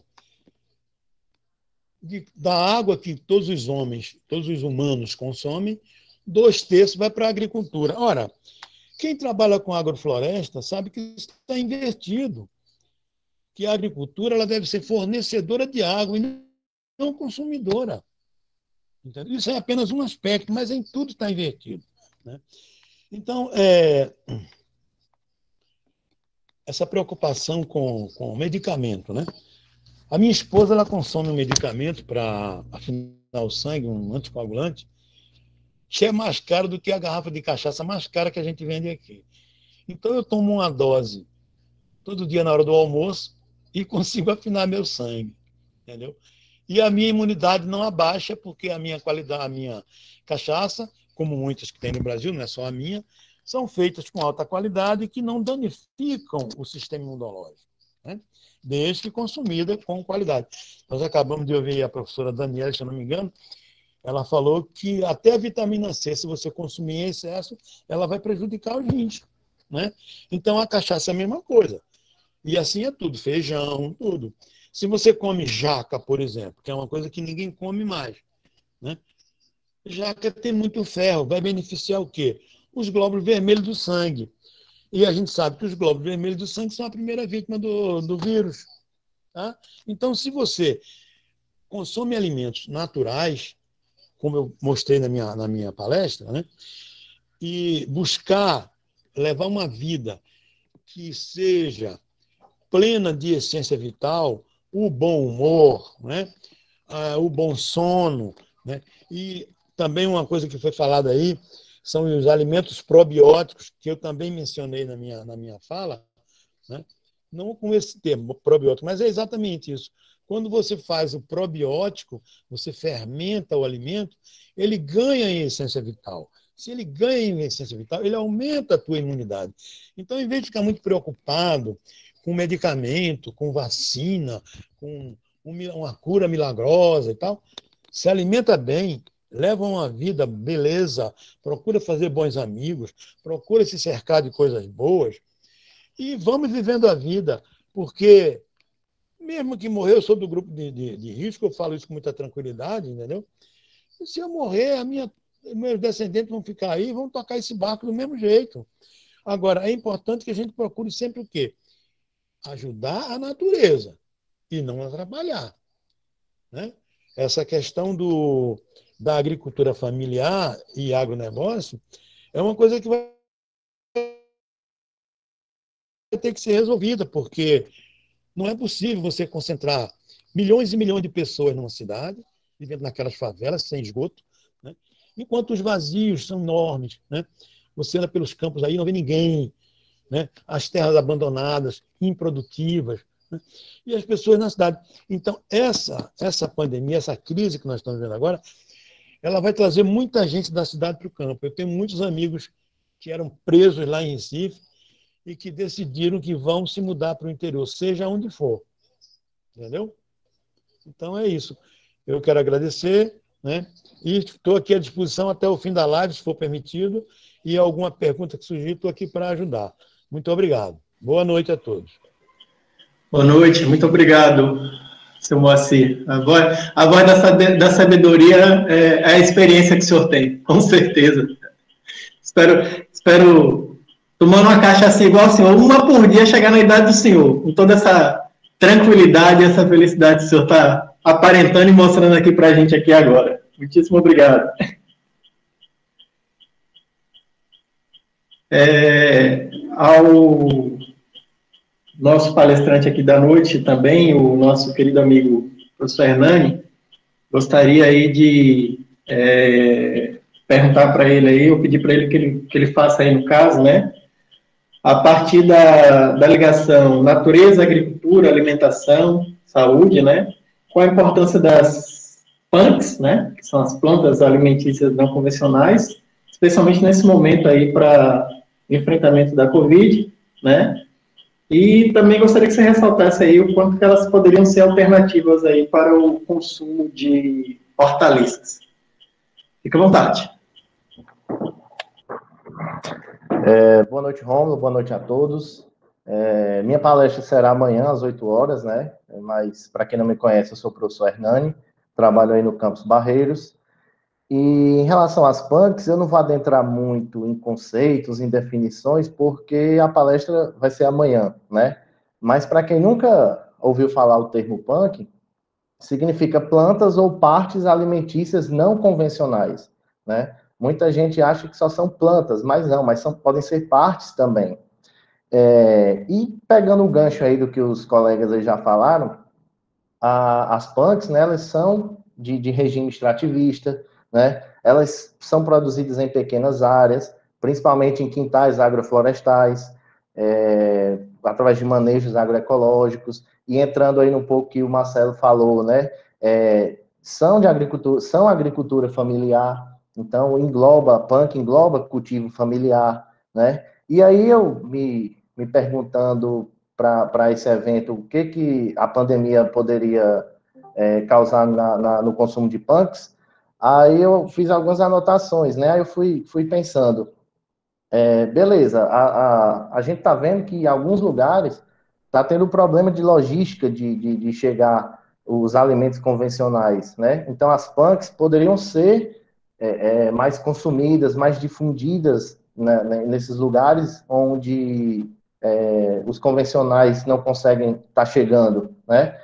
da água que todos os homens, todos os humanos consomem, 2/3 vai para a agricultura. Ora, quem trabalha com agrofloresta sabe que isso está invertido. que a agricultura ela deve ser fornecedora de água e não consumidora. Entendeu? Isso é apenas um aspecto, mas em tudo está invertido, né? Então, essa preocupação com o medicamento, né? A minha esposa ela consome um medicamento para afinar o sangue, um anticoagulante, que é mais caro do que a garrafa de cachaça mais cara que a gente vende aqui. Então, eu tomo uma dose todo dia na hora do almoço e consigo afinar meu sangue, entendeu? E a minha imunidade não abaixa, porque a minha qualidade, a minha cachaça, como muitas que tem no Brasil, não é só a minha, são feitas com alta qualidade que não danificam o sistema imunológico, né? Desde que consumida com qualidade. Nós acabamos de ouvir a professora Daniela, se eu não me engano, ela falou que até a vitamina C, se você consumir em excesso, ela vai prejudicar os rins, né? Então, a cachaça é a mesma coisa. E assim é tudo, feijão, tudo. Se você come jaca, por exemplo, que é uma coisa que ninguém come mais, né? Jaca tem muito ferro, vai beneficiar o quê? Os glóbulos vermelhos do sangue. E a gente sabe que os glóbulos vermelhos do sangue são a primeira vítima do vírus. Tá? Então, se você consome alimentos naturais, como eu mostrei na minha palestra, né? E buscar levar uma vida que seja plena de essência vital, o bom humor, né? O bom sono, né? E também uma coisa que foi falada aí são os alimentos probióticos, que eu também mencionei na minha fala, né? Não com esse termo, probiótico, mas é exatamente isso. Quando você faz o probiótico, você fermenta o alimento, ele ganha em essência vital. Se ele ganha em essência vital, ele aumenta a tua imunidade. Então, em vez de ficar muito preocupado com medicamento, com vacina, com uma cura milagrosa e tal, se alimenta bem, leva uma vida beleza, procura fazer bons amigos, procura se cercar de coisas boas e vamos vivendo a vida, porque mesmo que morrer, eu sou do grupo de risco, eu falo isso com muita tranquilidade, entendeu? E se eu morrer, meus descendentes vão ficar aí e vão tocar esse barco do mesmo jeito. Agora, é importante que a gente procure sempre o quê? Ajudar a natureza e não atrapalhar, né? Essa questão da agricultura familiar e agronegócio é uma coisa que vai ter que ser resolvida, porque não é possível você concentrar milhões e milhões de pessoas numa cidade, vivendo naquelas favelas sem esgoto, né? Enquanto os vazios são enormes, né? Você anda pelos campos aí, não vê ninguém, né? As terras abandonadas, improdutivas, né? E as pessoas na cidade. Então, essa pandemia, essa crise que nós estamos vendo agora, ela vai trazer muita gente da cidade para o campo. Eu tenho muitos amigos que eram presos lá em Recife e que decidiram que vão se mudar para o interior, seja onde for. Entendeu? Então, é isso. Eu quero agradecer, né? E estou aqui à disposição até o fim da live, se for permitido, e alguma pergunta que surgir, estou aqui para ajudar. Muito obrigado. Boa noite a todos. Boa noite, muito obrigado, seu Moacir. A voz da sabedoria é a experiência que o senhor tem, com certeza. Espero tomando uma cachaça igual ao senhor, uma por dia, chegar na idade do senhor, com toda essa tranquilidade e essa felicidade que o senhor está aparentando e mostrando aqui para a gente aqui agora. Muitíssimo obrigado. Ao nosso palestrante aqui da noite também, o nosso querido amigo professor Hernani, gostaria aí de perguntar para ele aí, eu pedi para ele que ele faça aí no caso, né, a partir da ligação natureza, agricultura, alimentação, saúde, né, qual a importância das PANCs, né, que são as plantas alimentícias não convencionais, especialmente nesse momento aí para enfrentamento da Covid, né, e também gostaria que você ressaltasse aí o quanto que elas poderiam ser alternativas aí para o consumo de hortaliças. Fique à vontade. Boa noite, Rômulo, boa noite a todos. Minha palestra será amanhã, às 8 horas, né? Mas, para quem não me conhece, eu sou o professor Hernani, trabalho aí no Campus Barreiros. E em relação às PANCs, eu não vou adentrar muito em conceitos, em definições, porque a palestra vai ser amanhã, né? Mas para quem nunca ouviu falar o termo punk, significa plantas ou partes alimentícias não convencionais, né? Muita gente acha que só são plantas, mas não, podem ser partes também. E pegando o gancho aí do que os colegas aí já falaram, as punks, né, elas são de regime extrativista, né? Elas são produzidas em pequenas áreas, principalmente em quintais agroflorestais, através de manejos agroecológicos, e entrando aí no pouco que o Marcelo falou, né? São agricultura familiar, então punk engloba cultivo familiar, né? E aí eu me perguntando para esse evento o que a pandemia poderia causar no consumo de punks, aí eu fiz algumas anotações, né? Aí eu fui pensando, beleza, a gente está vendo que em alguns lugares está tendo problema de logística de chegar os alimentos convencionais, né? Então as punks poderiam ser mais consumidas, mais difundidas, né, nesses lugares onde os convencionais não conseguem estar chegando, né?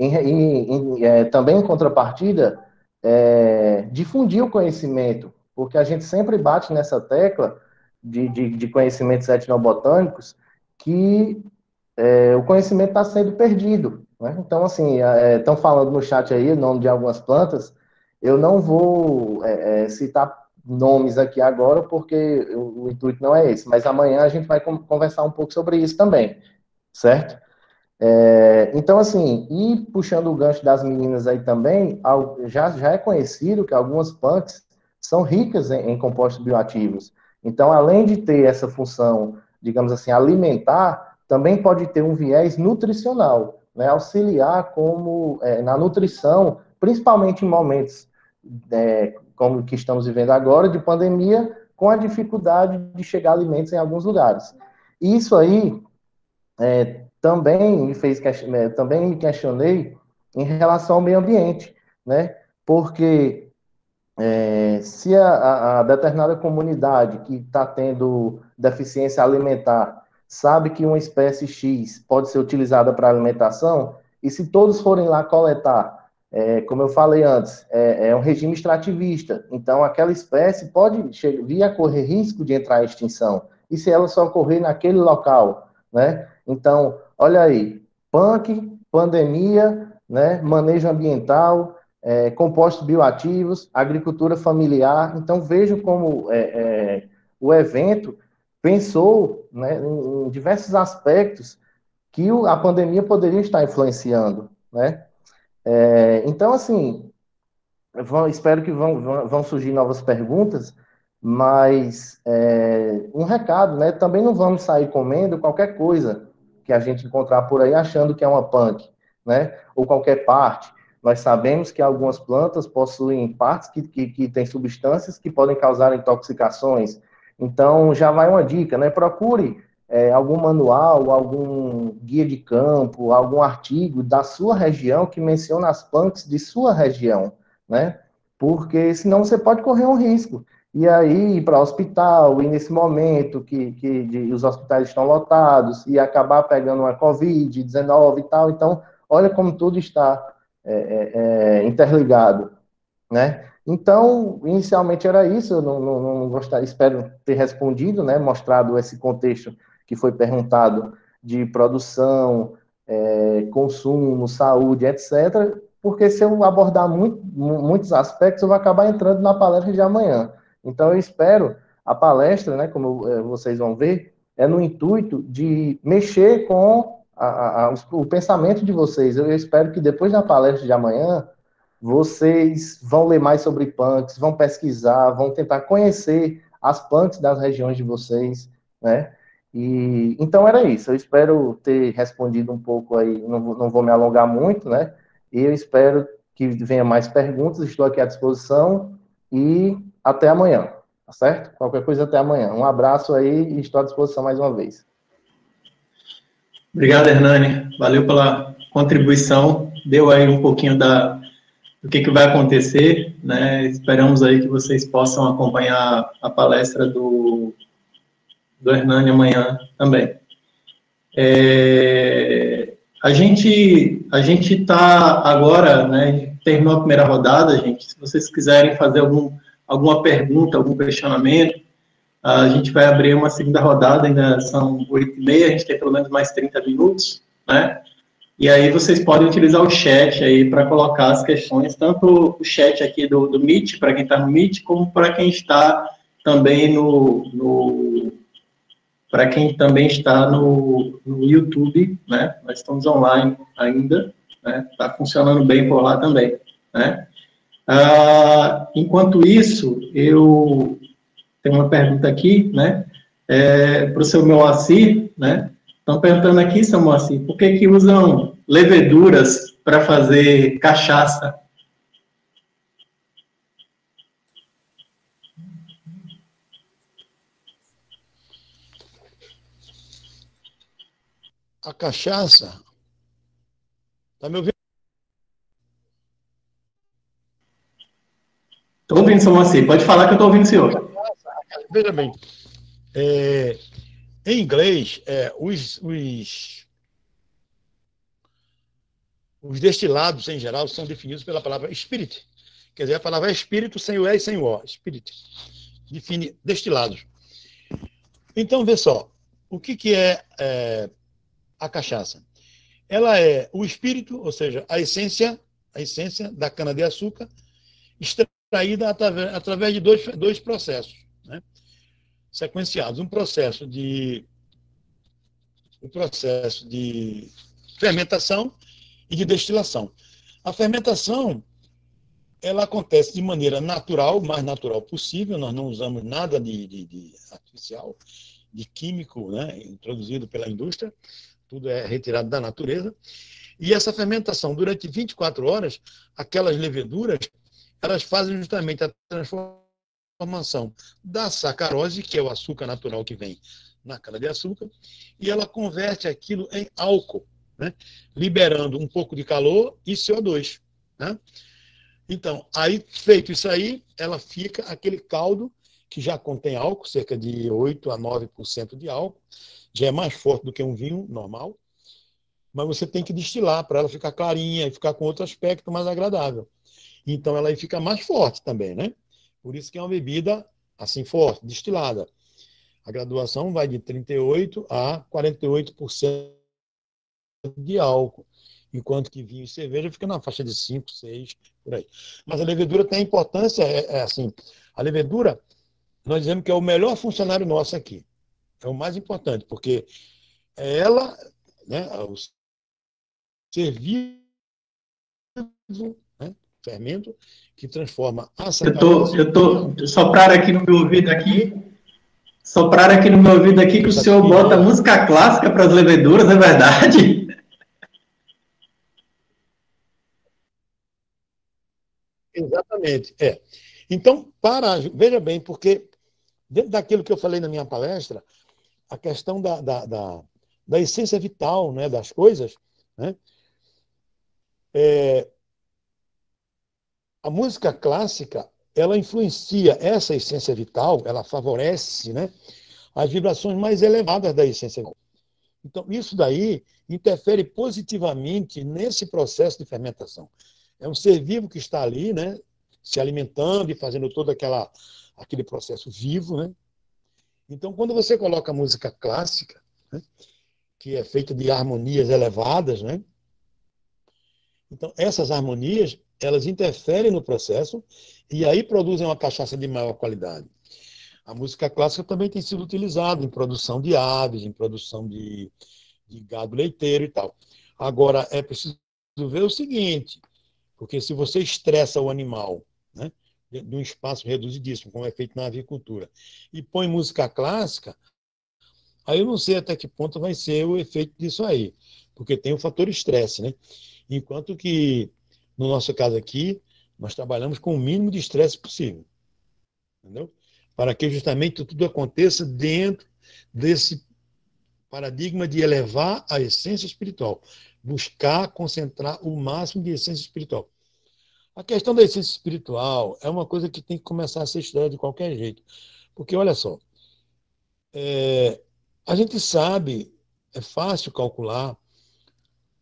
Também em contrapartida, difundir o conhecimento, porque a gente sempre bate nessa tecla de conhecimentos etnobotânicos que o conhecimento está sendo perdido, né? Então, assim, estão falando no chat aí o nome de algumas plantas, eu não vou citar nomes aqui agora, porque o intuito não é esse, mas amanhã a gente vai conversar um pouco sobre isso também, certo? Então, assim, e puxando o gancho das meninas aí também, já é conhecido que algumas punks são ricas em compostos bioativos. Então, além de ter essa função, digamos assim, alimentar, também pode ter um viés nutricional, né? Auxiliar na nutrição, principalmente em momentos como o que estamos vivendo agora, de pandemia, com a dificuldade de chegar a alimentos em alguns lugares. Isso aí também me questionei em relação ao meio ambiente, né? Porque se a determinada comunidade que está tendo deficiência alimentar sabe que uma espécie X pode ser utilizada para alimentação, e se todos forem lá coletar, como eu falei antes, é um regime extrativista, então aquela espécie pode vir a correr risco de entrar em extinção, e se ela só ocorrer naquele local, né? Então, olha aí, punk, pandemia, né, manejo ambiental, compostos bioativos, agricultura familiar. Então, vejam como o evento pensou, né, em diversos aspectos que a pandemia poderia estar influenciando, né? Então, assim, espero que vão surgir novas perguntas, mas um recado, né? Também não vamos sair comendo qualquer coisa que a gente encontrar por aí achando que é uma punk, né? Ou qualquer parte. Nós sabemos que algumas plantas possuem partes que têm substâncias que podem causar intoxicações. Então, já vai uma dica, né? Procure algum manual, algum guia de campo, algum artigo da sua região que menciona as punks de sua região, né? Porque senão você pode correr um risco. E aí, ir para o hospital, e nesse momento que os hospitais estão lotados, e acabar pegando uma Covid-19 e tal. Então, olha como tudo está interligado, né? Então, inicialmente era isso, eu não gostaria, espero ter respondido, né? Mostrado esse contexto que foi perguntado de produção, consumo, saúde, etc., porque se eu abordar muitos aspectos, eu vou acabar entrando na palestra de amanhã. Então, eu espero a palestra, né, como vocês vão ver, no intuito de mexer com o pensamento de vocês. Eu espero que depois da palestra de amanhã, vocês vão ler mais sobre punks, vão pesquisar, vão tentar conhecer as punks das regiões de vocês, né? Então era isso. Eu espero ter respondido um pouco aí, não vou me alongar muito, né? E eu espero que venha mais perguntas, estou aqui à disposição e até amanhã, tá certo? Qualquer coisa até amanhã. Um abraço aí e estou à disposição mais uma vez. Obrigado, Hernani. Valeu pela contribuição. Deu aí um pouquinho do que vai acontecer, né? Esperamos aí que vocês possam acompanhar a palestra do Hernani amanhã também. A gente está agora, né, terminou a primeira rodada, gente. Se vocês quiserem fazer alguma pergunta, algum questionamento, a gente vai abrir uma segunda rodada, ainda são 8h30, a gente tem pelo menos mais 30 minutos, né? E aí vocês podem utilizar o chat aí para colocar as questões, tanto o chat aqui do Meet, para quem está no Meet, como para quem está também para quem também está no YouTube, né? Nós estamos online ainda, né? Está funcionando bem por lá também, né? Enquanto isso, eu tenho uma pergunta aqui, né? Para o seu Moacir, né? Estão perguntando aqui, seu Moacir, por que usam leveduras para fazer cachaça? A cachaça... Está me ouvindo? Estou ouvindo, seu Moacir. Pode falar que eu estou ouvindo o senhor. Veja bem, em inglês, os destilados, em geral, são definidos pela palavra spirit. Quer dizer, a palavra é espírito sem o E e sem o O. Spirit. Define destilados. Então, vê só. O que é a cachaça? Ela é o espírito, ou seja, a essência da cana-de-açúcar, extraída através de dois processos, né, sequenciados. Um processo de fermentação e de destilação. A fermentação, ela acontece de maneira natural, o mais natural possível. Nós não usamos nada de artificial, de químico, né, introduzido pela indústria. Tudo é retirado da natureza. E essa fermentação, durante 24 horas, aquelas leveduras, elas fazem justamente a transformação da sacarose, que é o açúcar natural que vem na cana-de-açúcar, e ela converte aquilo em álcool, né, liberando um pouco de calor e CO2. Né? Então, aí, feito isso aí, ela fica aquele caldo que já contém álcool, cerca de 8 a 9% de álcool, já é mais forte do que um vinho normal, mas você tem que destilar para ela ficar clarinha e ficar com outro aspecto mais agradável. Então ela fica mais forte também, né? Por isso que é uma bebida assim forte, destilada. A graduação vai de 38% a 48% de álcool, enquanto que vinho e cerveja fica na faixa de 5, 6, por aí. Mas a levedura tem importância, assim, a levedura, nós dizemos que é o melhor funcionário nosso aqui. É o mais importante, porque é ela, né, o ser vivo, né, fermento, que transforma a sacarose... Sopraram aqui no meu ouvido aqui que o senhor bota música clássica para as leveduras, é verdade? Exatamente, Então, veja bem, porque dentro daquilo que eu falei na minha palestra, a questão da essência vital, né, das coisas, né, a música clássica, ela influencia essa essência vital, ela favorece, né, as vibrações mais elevadas da essência vital. Então, isso daí interfere positivamente nesse processo de fermentação. É um ser vivo que está ali, né, se alimentando e fazendo todo aquele processo vivo, né? Então, quando você coloca música clássica, né, que é feita de harmonias elevadas, né? Então, essas harmonias, elas interferem no processo e aí produzem uma cachaça de maior qualidade. A música clássica também tem sido utilizada em produção de aves, em produção de gado leiteiro e tal. Agora, é preciso ver o seguinte, porque se você estressa o animal, né, de um espaço reduzidíssimo, como é feito na avicultura, e põe música clássica, aí eu não sei até que ponto vai ser o efeito disso aí, porque tem o fator estresse, né? Enquanto que, no nosso caso aqui, nós trabalhamos com o mínimo de estresse possível, entendeu? Para que justamente tudo aconteça dentro desse paradigma de elevar a essência espiritual, buscar concentrar o máximo de essência espiritual. A questão da essência espiritual é uma coisa que tem que começar a ser estudada de qualquer jeito. Porque, olha só, a gente sabe, é fácil calcular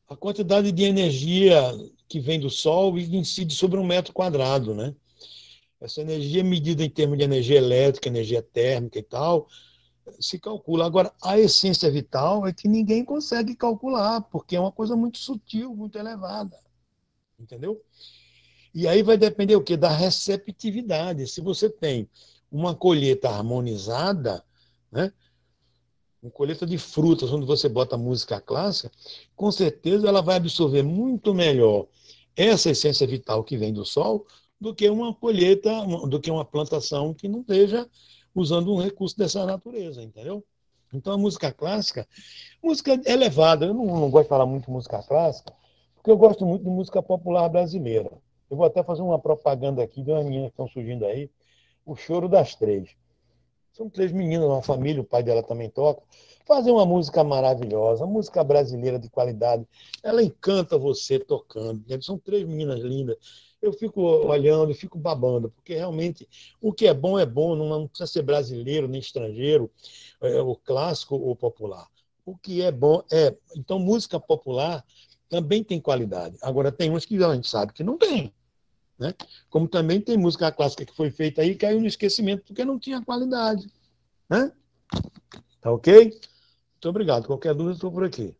a quantidade de energia que vem do Sol e incide sobre 1 metro quadrado, né? Essa energia medida em termos de energia elétrica, energia térmica e tal, se calcula. Agora, a essência vital é que ninguém consegue calcular, porque é uma coisa muito sutil, muito elevada. Entendeu? E aí vai depender o quê? Da receptividade. Se você tem uma colheita harmonizada, né? Uma colheita de frutas, onde você bota música clássica, com certeza ela vai absorver muito melhor essa essência vital que vem do Sol do que uma colheita, do que uma plantação que não esteja usando um recurso dessa natureza, entendeu? Então a música clássica, música elevada, eu não gosto de falar muito de música clássica, porque eu gosto muito de música popular brasileira. Eu vou até fazer uma propaganda aqui de uma menina que estão surgindo aí, O Choro das Três. São 3 meninas, uma família, o pai dela também toca. Fazer uma música maravilhosa, música brasileira de qualidade. Ela encanta você tocando. São 3 meninas lindas. Eu fico olhando e fico babando, porque realmente o que é bom, não precisa ser brasileiro nem estrangeiro, o clássico ou popular. O que é bom é... Então, música popular também tem qualidade. Agora, tem umas que a gente sabe que não tem. Né? Como também tem música clássica que foi feita aí e caiu no esquecimento porque não tinha qualidade. Né? Tá ok? Muito obrigado. Qualquer dúvida, estou por aqui.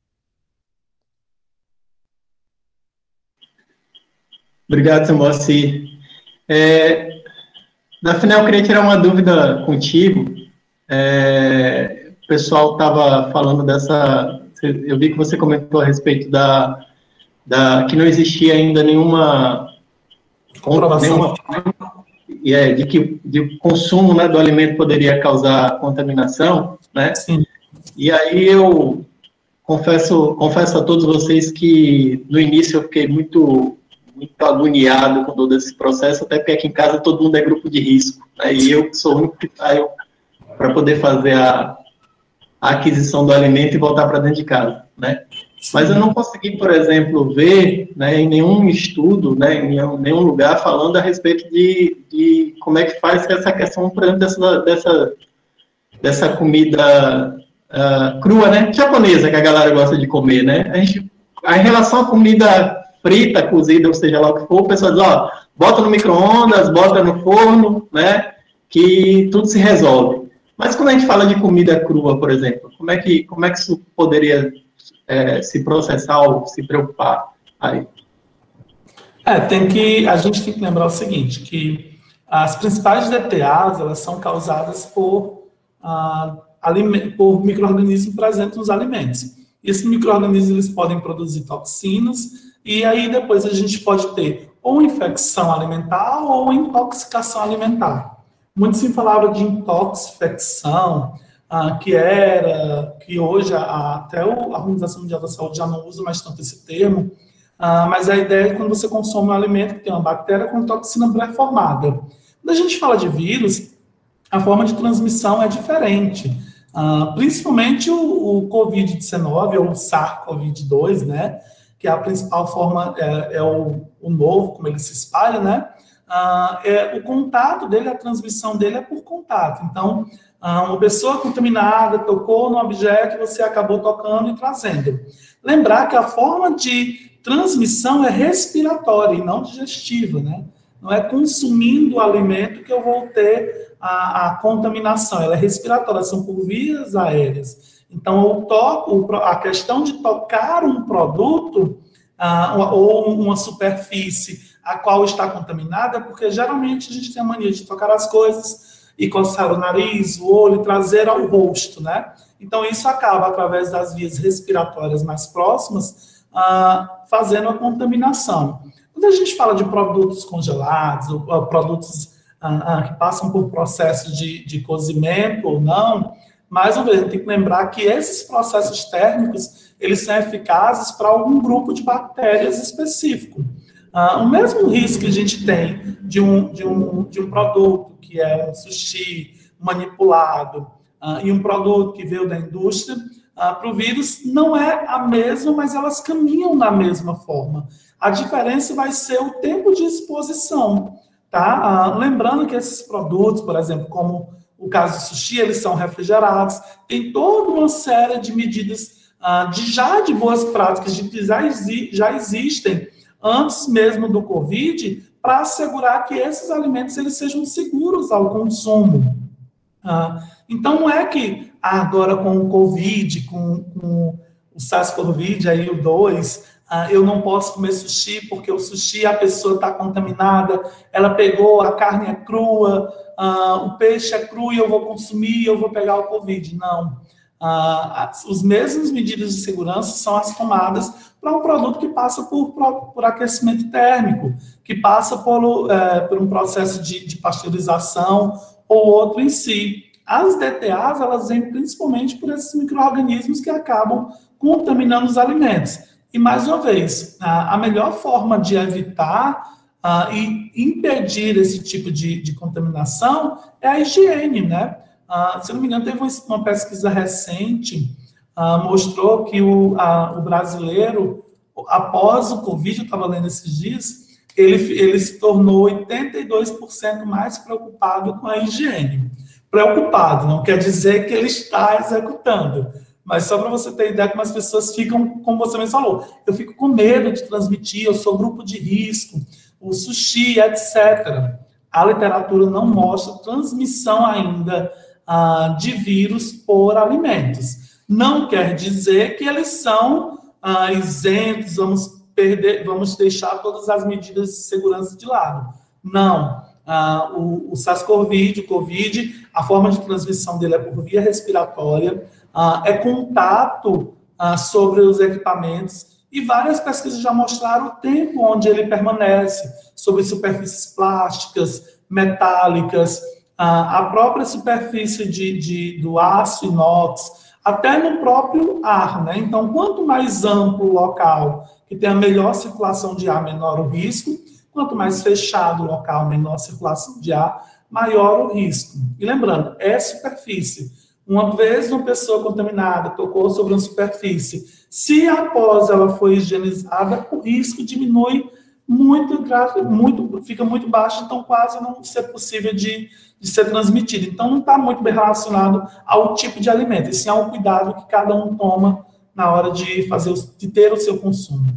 Obrigado, seu Moacir. Na final, eu queria tirar uma dúvida contigo. O pessoal estava falando dessa... Eu vi que você comentou a respeito que não existia ainda nenhuma comprovação de que o consumo, né, do alimento poderia causar contaminação, né? Sim. E aí eu confesso a todos vocês que no início eu fiquei muito agoniado com todo esse processo, até porque aqui em casa todo mundo é grupo de risco, né? E eu sou o único que saio para poder fazer a aquisição do alimento e voltar para dentro de casa, né? Mas eu não consegui, por exemplo, ver, né, em nenhum estudo, né, em nenhum lugar falando a respeito de como é que faz essa questão, por exemplo, dessa comida crua, né, japonesa, que a galera gosta de comer, né? Em relação à comida frita, cozida, ou seja lá o que for, o pessoal diz, ó, bota no micro-ondas, bota no forno, né, que tudo se resolve. Mas quando a gente fala de comida crua, por exemplo, como é que isso poderia se processar ou se preocupar aí? A gente tem que lembrar o seguinte, que as principais DTAs, elas são causadas por micro-organismos presentes nos alimentos. E esses micro-organismos, eles podem produzir toxinas, e aí depois a gente pode ter ou infecção alimentar ou intoxicação alimentar. Muito se falava de intoxicação, que hoje até a Organização Mundial da Saúde já não usa mais tanto esse termo, mas a ideia é quando você consome um alimento que tem uma bactéria com toxina pré-formada. Quando a gente fala de vírus, a forma de transmissão é diferente, principalmente o Covid-19 ou o SARS-CoV-2, né, que a principal forma é o novo, como ele se espalha, né, o contato dele, a transmissão dele é por contato. Então, uma pessoa contaminada tocou no objeto e você acabou tocando e trazendo. Lembrar que a forma de transmissão é respiratória e não digestiva, né? Não é consumindo o alimento que eu vou ter a contaminação, ela é respiratória, são por vias aéreas. Então, a questão de tocar um produto ou uma superfície a qual está contaminada, porque geralmente a gente tem a mania de tocar as coisas e coçar o nariz, o olho, trazer ao rosto, né? Então, isso acaba, através das vias respiratórias mais próximas, fazendo a contaminação. Quando a gente fala de produtos congelados, ou produtos que passam por processo de cozimento ou não, mais uma vez, a gente tem que lembrar que esses processos térmicos, eles são eficazes para algum grupo de bactérias específico. O mesmo risco que a gente tem de um produto que é um sushi manipulado e um produto que veio da indústria, para o vírus não é a mesma, mas elas caminham da mesma forma. A diferença vai ser o tempo de exposição, tá? Lembrando que esses produtos, por exemplo, como o caso do sushi, eles são refrigerados, tem toda uma série de medidas de boas práticas que já existem antes mesmo do Covid, para assegurar que esses alimentos eles sejam seguros ao consumo. Então, não é que agora com o Covid, com o SARS-CoV, aí o 2, eu não posso comer sushi, porque o sushi, a pessoa está contaminada, ela pegou, a carne é crua, o peixe é cru e eu vou consumir, eu vou pegar o Covid. Não. As mesmas medidas de segurança são as tomadas para um produto que passa por aquecimento térmico, que passa por um processo de pasteurização ou outro em si. As DTAs, elas vêm principalmente por esses micro-organismos que acabam contaminando os alimentos. E, mais uma vez, a melhor forma de evitar e impedir esse tipo de contaminação é a higiene, né? Se eu não me engano, teve uma pesquisa recente, mostrou que o brasileiro, após o Covid, eu estava lendo esses dias, ele se tornou 82% mais preocupado com a higiene. Preocupado, não quer dizer que ele está executando, mas só para você ter ideia como as pessoas ficam, como você mesmo falou, eu fico com medo de transmitir, eu sou grupo de risco, o sushi, etc. A literatura não mostra transmissão ainda de vírus por alimentos. Não quer dizer que eles são isentos, vamos deixar todas as medidas de segurança de lado. Não. O SARS-CoV, o COVID, a forma de transmissão dele é por via respiratória, é contato sobre os equipamentos, e várias pesquisas já mostraram o tempo onde ele permanece, sobre superfícies plásticas, metálicas, a própria superfície do aço inox, até no próprio ar, né? Então, quanto mais amplo o local, que tem a melhor circulação de ar, menor o risco. Quanto mais fechado o local, menor circulação de ar, maior o risco. E lembrando, é superfície. Uma vez uma pessoa contaminada tocou sobre uma superfície, se após ela foi higienizada, o risco diminui fica muito baixo, então quase não ser possível de ser transmitido. Então não está muito bem relacionado ao tipo de alimento, e sim ao cuidado que cada um toma na hora de ter o seu consumo.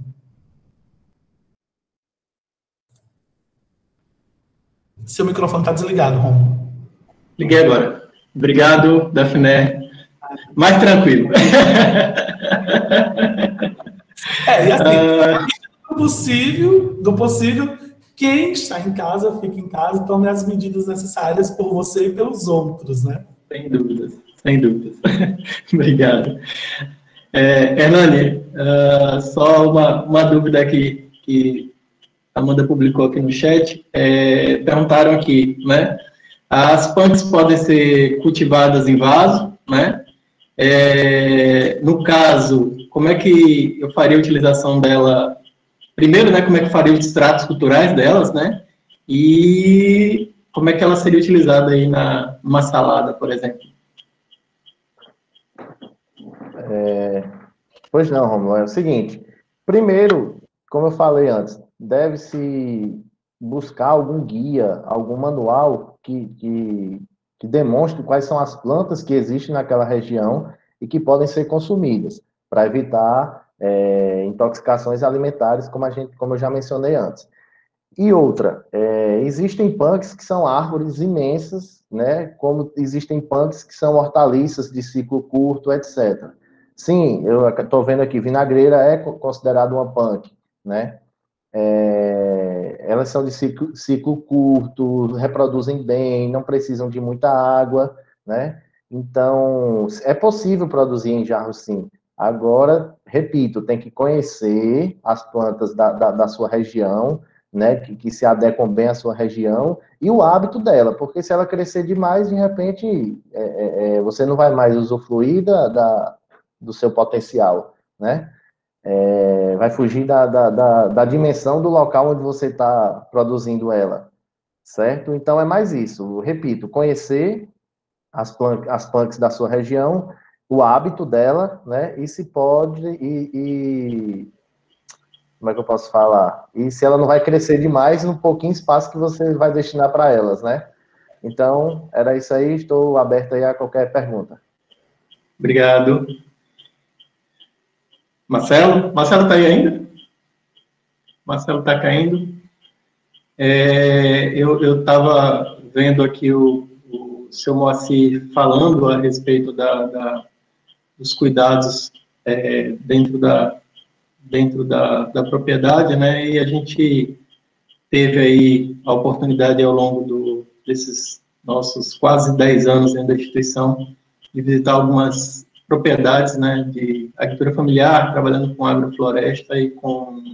Seu microfone está desligado, Romulo. Liguei agora. Obrigado, Daphné. Mais tranquilo. E assim, do possível, quem está em casa, fica em casa e tome as medidas necessárias por você e pelos outros, né? Sem dúvidas, sem dúvidas. Obrigado. Hernani, só uma dúvida aqui que a Amanda publicou aqui no chat. Perguntaram aqui, né? As punks podem ser cultivadas em vaso, né? No caso, como é que eu faria a utilização dela? Primeiro, né, como é que faria os extratos culturais delas, né? E como é que ela seria utilizada aí numa salada, por exemplo? Pois não, Romulo, é o seguinte. Primeiro, como eu falei antes, deve-se buscar algum guia, algum manual que demonstre quais são as plantas que existem naquela região e que podem ser consumidas, para evitar intoxicações alimentares, como eu já mencionei antes. E outra, existem punks que são árvores imensas, né, como existem punks que são hortaliças de ciclo curto, etc. Sim, eu estou vendo aqui, vinagreira é considerada uma punk, né? Elas são de ciclo curto, reproduzem bem, não precisam de muita água, né? Então, é possível produzir em jarro, sim. Agora, repito, tem que conhecer as plantas da sua região, né, que se adequam bem à sua região, e o hábito dela, porque se ela crescer demais, de repente, você não vai mais usufruir do seu potencial, né? Vai fugir da dimensão do local onde você está produzindo ela, certo? Então, é mais isso. Eu repito, conhecer as punks da sua região, o hábito dela, né? E se pode, como é que eu posso falar? E se ela não vai crescer demais no pouquinho espaço que você vai destinar para elas, né? Então, era isso aí. Estou aberto aí a qualquer pergunta. Obrigado. Marcelo? Marcelo está aí ainda? Marcelo está caindo. Eu estava vendo aqui o seu Moacir falando a respeito dos cuidados dentro da propriedade, né? E a gente teve aí a oportunidade ao longo desses nossos quase 10 anos dentro da instituição de visitar algumas propriedades, né, de agricultura familiar, trabalhando com agrofloresta e com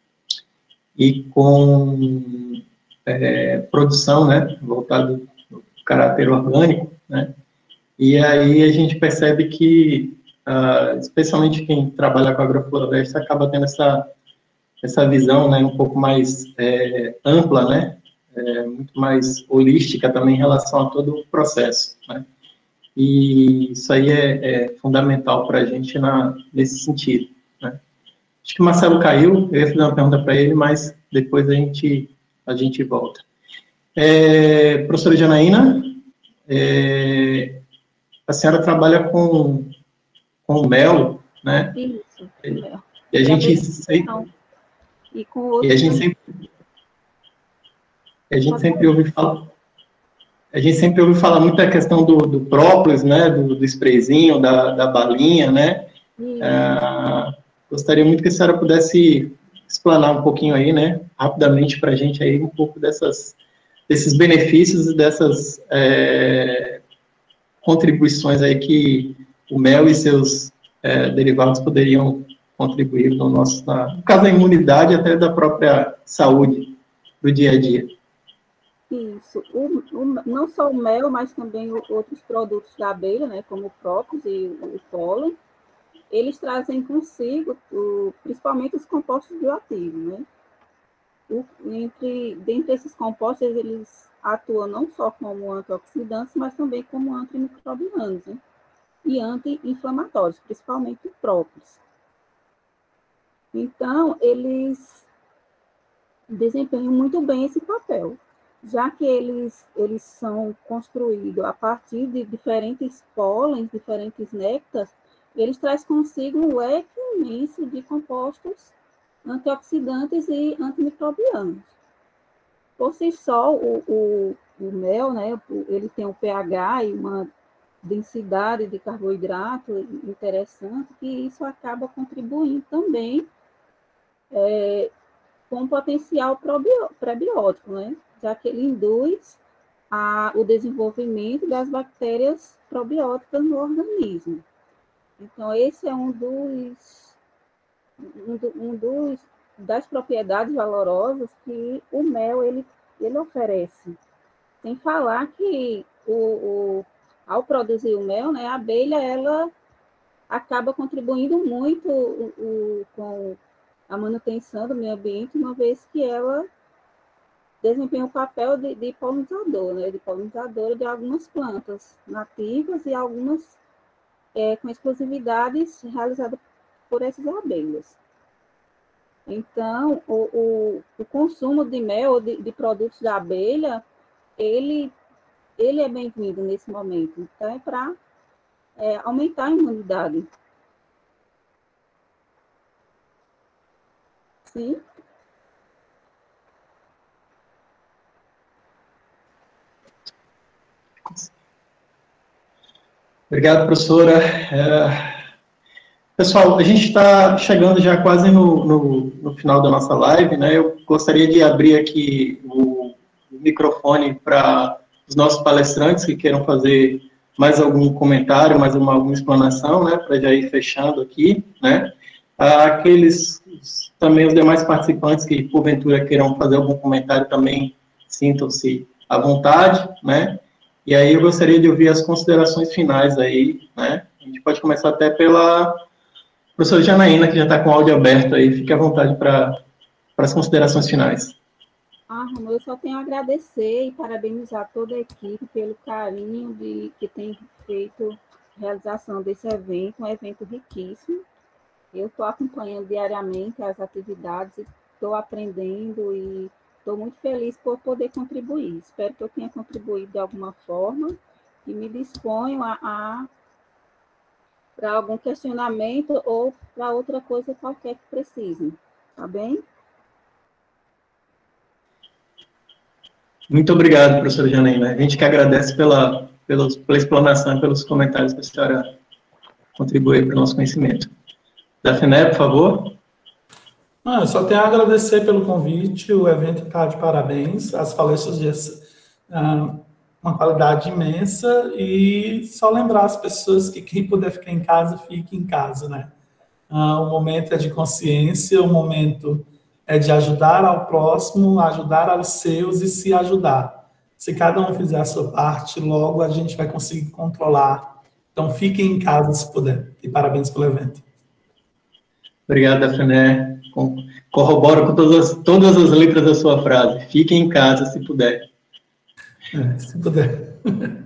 produção, né, voltado ao caráter orgânico, né, e aí a gente percebe que, especialmente quem trabalha com agrofloresta, acaba tendo essa visão, né, um pouco mais ampla, né, muito mais holística também em relação a todo o processo, né, e isso aí é fundamental para a gente nesse sentido, né. Acho que o Marcelo caiu, eu ia fazer uma pergunta para ele, mas depois a gente volta. Professora Janaína, a senhora trabalha com mel, né? Isso, mel. E a gente sempre ouve falar. A gente sempre ouve falar muito da questão do própolis, né? Do sprayzinho, da balinha, né? Gostaria muito que a senhora pudesse explanar um pouquinho aí, né? Rapidamente para a gente aí um pouco desses benefícios e dessas contribuições aí que o mel e seus derivados poderiam contribuir no caso da imunidade, até da própria saúde do dia a dia. Isso. Não só o mel, mas também outros produtos da abelha, né, como o própolis e o pólen, eles trazem consigo, principalmente os compostos bioativos, né? Dentre esses compostos, eles atuam não só como antioxidantes, mas também como antimicrobianos, né? E anti-inflamatórios, principalmente o própolis. Então, eles desempenham muito bem esse papel, já que eles são construídos a partir de diferentes pólens, diferentes néctares, eles trazem consigo um leque imenso de compostos antioxidantes e antimicrobianos. Por si só, o mel, né, ele tem um pH e uma densidade de carboidrato interessante, que isso acaba contribuindo também com potencial prebiótico, né? Já que ele induz o desenvolvimento das bactérias probióticas no organismo. Então, esse é das propriedades valorosas que o mel ele oferece. Sem falar que ao produzir o mel, né, a abelha ela acaba contribuindo muito com a manutenção do meio ambiente, uma vez que ela desempenha o papel de polinizador, né, de polinizadora de algumas plantas nativas e algumas com exclusividades realizadas por essas abelhas. Então, o consumo de mel, de produtos da abelha, ele é bem-vindo nesse momento. Então, é para aumentar a imunidade. Sim. Obrigado, professora. Pessoal, a gente está chegando já quase no final da nossa live, né? Eu gostaria de abrir aqui o microfone para os nossos palestrantes que queiram fazer mais algum comentário, mais alguma explanação, né? Para já ir fechando aqui, né? Também os demais participantes que, porventura, queiram fazer algum comentário também, sintam-se à vontade, né? E aí eu gostaria de ouvir as considerações finais aí, né? A gente pode começar até pela professora Janaína, que já está com o áudio aberto aí, fique à vontade para as considerações finais. Romulo, eu só tenho a agradecer e parabenizar toda a equipe pelo carinho que tem feito a realização desse evento, um evento riquíssimo. Eu estou acompanhando diariamente as atividades, estou aprendendo e estou muito feliz por poder contribuir. Espero que eu tenha contribuído de alguma forma e me disponho a para algum questionamento ou para outra coisa qualquer que precisem. Tá bem? Muito obrigado, professora Janaína. A gente que agradece pela explanação e pelos comentários que a senhora contribuiu para o nosso conhecimento. Dafné, por favor. Eu só tenho a agradecer pelo convite, o evento está de parabéns, as palestras de uma qualidade imensa, e só lembrar as pessoas que quem puder ficar em casa, fique em casa, né? O momento é de consciência, o momento é de ajudar ao próximo, ajudar aos seus e se ajudar. Se cada um fizer a sua parte, logo a gente vai conseguir controlar. Então, fiquem em casa se puder. E parabéns pelo evento. Obrigado, Dafné. Corroboro com todas as letras da sua frase. Fiquem em casa se puder. Se puder.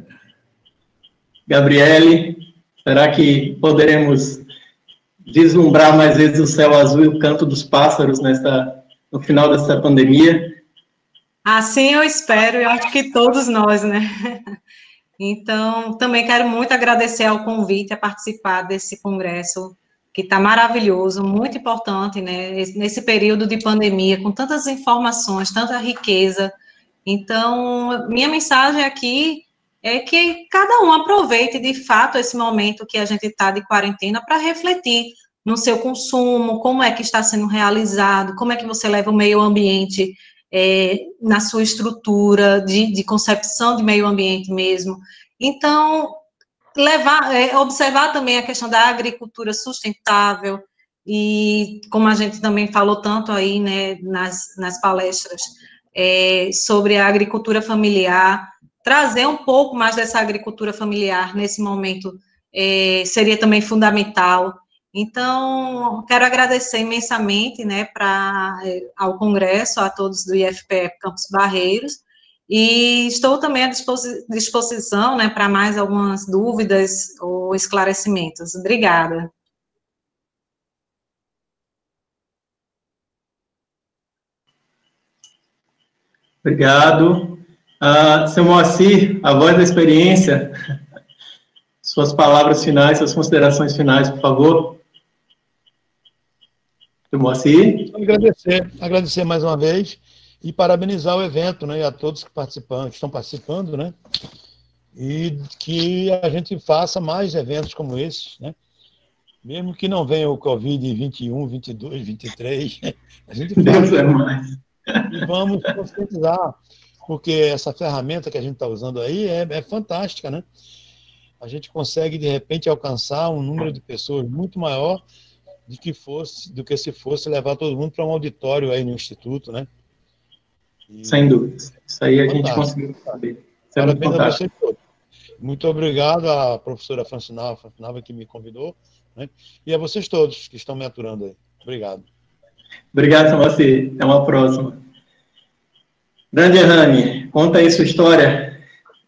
Gabriele, será que poderemos vislumbrar mais vezes o céu azul e o canto dos pássaros no final dessa pandemia? Assim eu espero, eu acho que todos nós, né? Então, também quero muito agradecer ao convite a participar desse congresso, que está maravilhoso, muito importante, né? Nesse período de pandemia, com tantas informações, tanta riqueza. Então, minha mensagem aqui é que cada um aproveite, de fato, esse momento que a gente está de quarentena para refletir no seu consumo, como é que está sendo realizado, como é que você leva o meio ambiente na sua estrutura de concepção de meio ambiente mesmo. Então, observar também a questão da agricultura sustentável, e como a gente também falou tanto aí, né, nas palestras, sobre a agricultura familiar, trazer um pouco mais dessa agricultura familiar nesse momento seria também fundamental. Então, quero agradecer imensamente, né, ao Congresso, a todos do IFPE Campus Barreiros, e estou também à disposição, né, para mais algumas dúvidas ou esclarecimentos. Obrigada. Obrigado. Seu Moacir, a voz da experiência, suas palavras finais, suas considerações finais, por favor. Seu Moacir. Agradecer mais uma vez e parabenizar o evento, né, e a todos que estão participando, né, e que a gente faça mais eventos como esses, né, mesmo que não venha o Covid 21, 22, 23, a gente Deus é mais. E vamos conscientizar, porque essa ferramenta que a gente está usando aí é fantástica, né? A gente consegue, de repente, alcançar um número de pessoas muito maior do que se fosse levar todo mundo para um auditório aí no Instituto, né? Sem dúvida. Isso aí a gente conseguiu saber. Parabéns a vocês todos. Muito obrigado à professora Francinava que me convidou, né? E a vocês todos que estão me aturando aí. Obrigado. Obrigado a você. Até uma próxima. Grande Errani, conta aí sua história.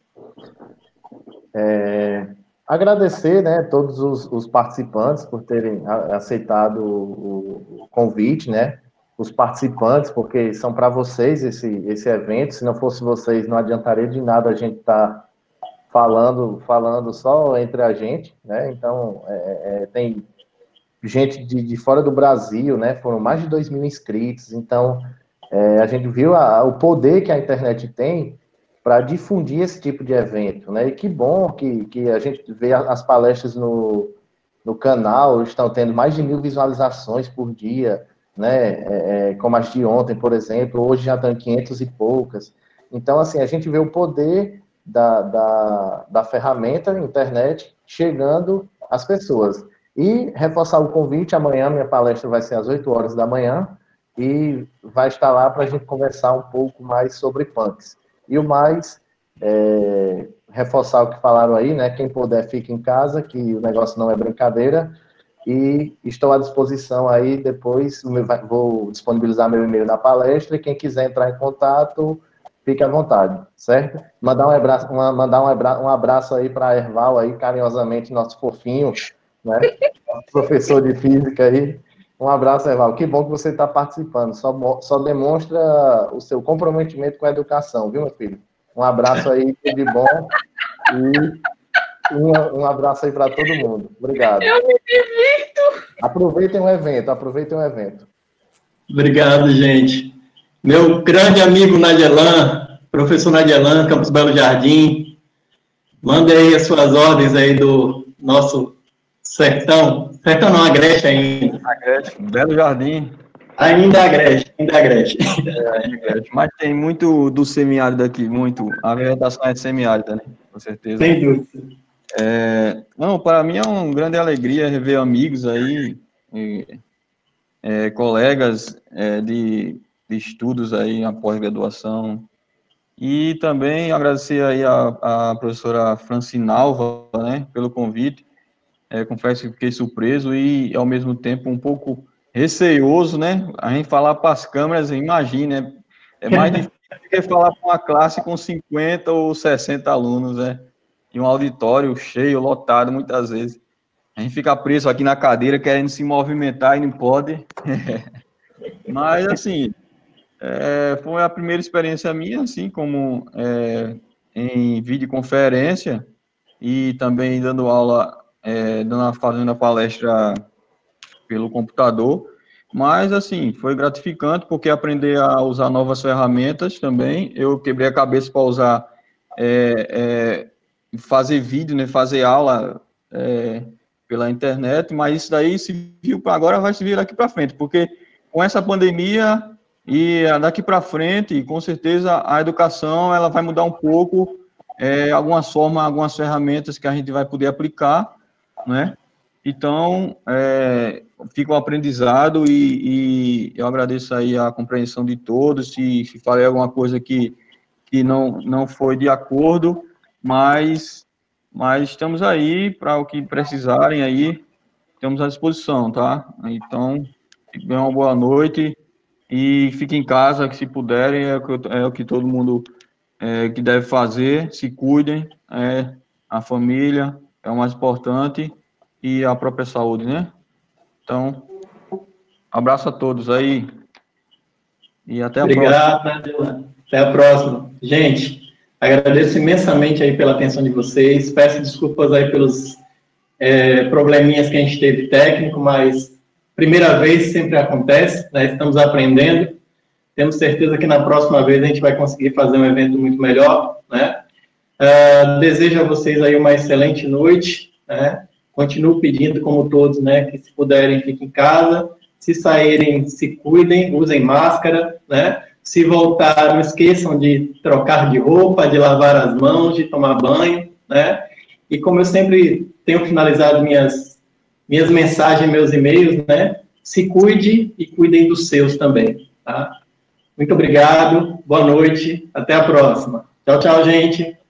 Agradecer, né, todos os participantes por terem aceitado o convite, né? Os participantes, porque são para vocês esse evento. Se não fosse vocês, não adiantaria de nada a gente estar falando só entre a gente, né? Então, tem gente de fora do Brasil, né? Foram mais de 2.000 inscritos. Então, a gente viu o poder que a internet tem para difundir esse tipo de evento, né? E que bom que a gente vê as palestras no canal, estão tendo mais de 1.000 visualizações por dia, né? Como as de ontem, por exemplo, hoje já estão 500 e poucas. Então, assim, a gente vê o poder da ferramenta internet chegando às pessoas. E reforçar o convite, amanhã minha palestra vai ser às 8 horas da manhã, e vai estar lá para a gente conversar um pouco mais sobre punks. E o mais, reforçar o que falaram aí, né? Quem puder, fique em casa, que o negócio não é brincadeira. E estou à disposição aí, depois vou disponibilizar meu e-mail na palestra, e quem quiser entrar em contato, fique à vontade, certo? Mandar um abraço aí para a Erval, aí, carinhosamente, nosso fofinho, né? Professor de física aí. Um abraço, Erval. Que bom que você está participando. Só demonstra o seu comprometimento com a educação, viu, meu filho? Um abraço aí, tudo de bom. Um abraço aí para todo mundo. Obrigado. Eu me divirto. Aproveitem o evento. Obrigado, gente. Meu grande amigo Nadielan, professor Nadielan, Campos Belo Jardim, manda aí as suas ordens aí do nosso sertão. Sertão não, Agreste ainda. Agreste, Belo Jardim. Ainda Agreste. Mas tem muito do semiárido aqui, muito. A vegetação é semiárida, né? Com certeza. Sem dúvida. Não, para mim é uma grande alegria rever amigos aí, colegas de estudos aí na pós-graduação. E também agradecer aí a professora Francinalva, né, pelo convite. Confesso que fiquei surpreso e, ao mesmo tempo, um pouco receoso, né? A gente falar para as câmeras, imagina, né? É mais difícil do que falar para uma classe com 50 ou 60 alunos, né? E um auditório cheio, lotado, muitas vezes. A gente fica preso aqui na cadeira, querendo se movimentar e não pode. Mas, assim, foi a primeira experiência minha, assim, como em videoconferência e também dando aula, fazendo a palestra pelo computador. Mas, assim, foi gratificante, porque aprender a usar novas ferramentas também. Eu quebrei a cabeça para usar, fazer vídeo, né, fazer aula pela internet, mas isso daí se viu para agora, vai se vir daqui para frente, porque com essa pandemia e daqui para frente, com certeza a educação ela vai mudar um pouco, algumas ferramentas que a gente vai poder aplicar, né? Então, fica um aprendizado e eu agradeço aí a compreensão de todos, se falei alguma coisa que não foi de acordo, mas estamos aí para o que precisarem aí, estamos à disposição, tá? Então, tenham uma boa noite e fiquem em casa, que se puderem, é o que todo mundo que deve fazer, se cuidem, a família é o mais importante e a própria saúde, né? Então, abraço a todos aí e até a próxima. Obrigado, até a próxima. Gente, agradeço imensamente aí pela atenção de vocês, peço desculpas aí pelos probleminhas que a gente teve técnico, mas primeira vez sempre acontece, né? Estamos aprendendo, temos certeza que na próxima vez a gente vai conseguir fazer um evento muito melhor, né? Desejo a vocês aí uma excelente noite, né? Continuo pedindo, como todos, né, que se puderem, fiquem em casa, se saírem, se cuidem, usem máscara, né? Se voltar, não esqueçam de trocar de roupa, de lavar as mãos, de tomar banho, né? E como eu sempre tenho finalizado minhas mensagens, meus e-mails, né? Se cuide e cuidem dos seus também, tá? Muito obrigado, boa noite, até a próxima. Tchau, tchau, gente.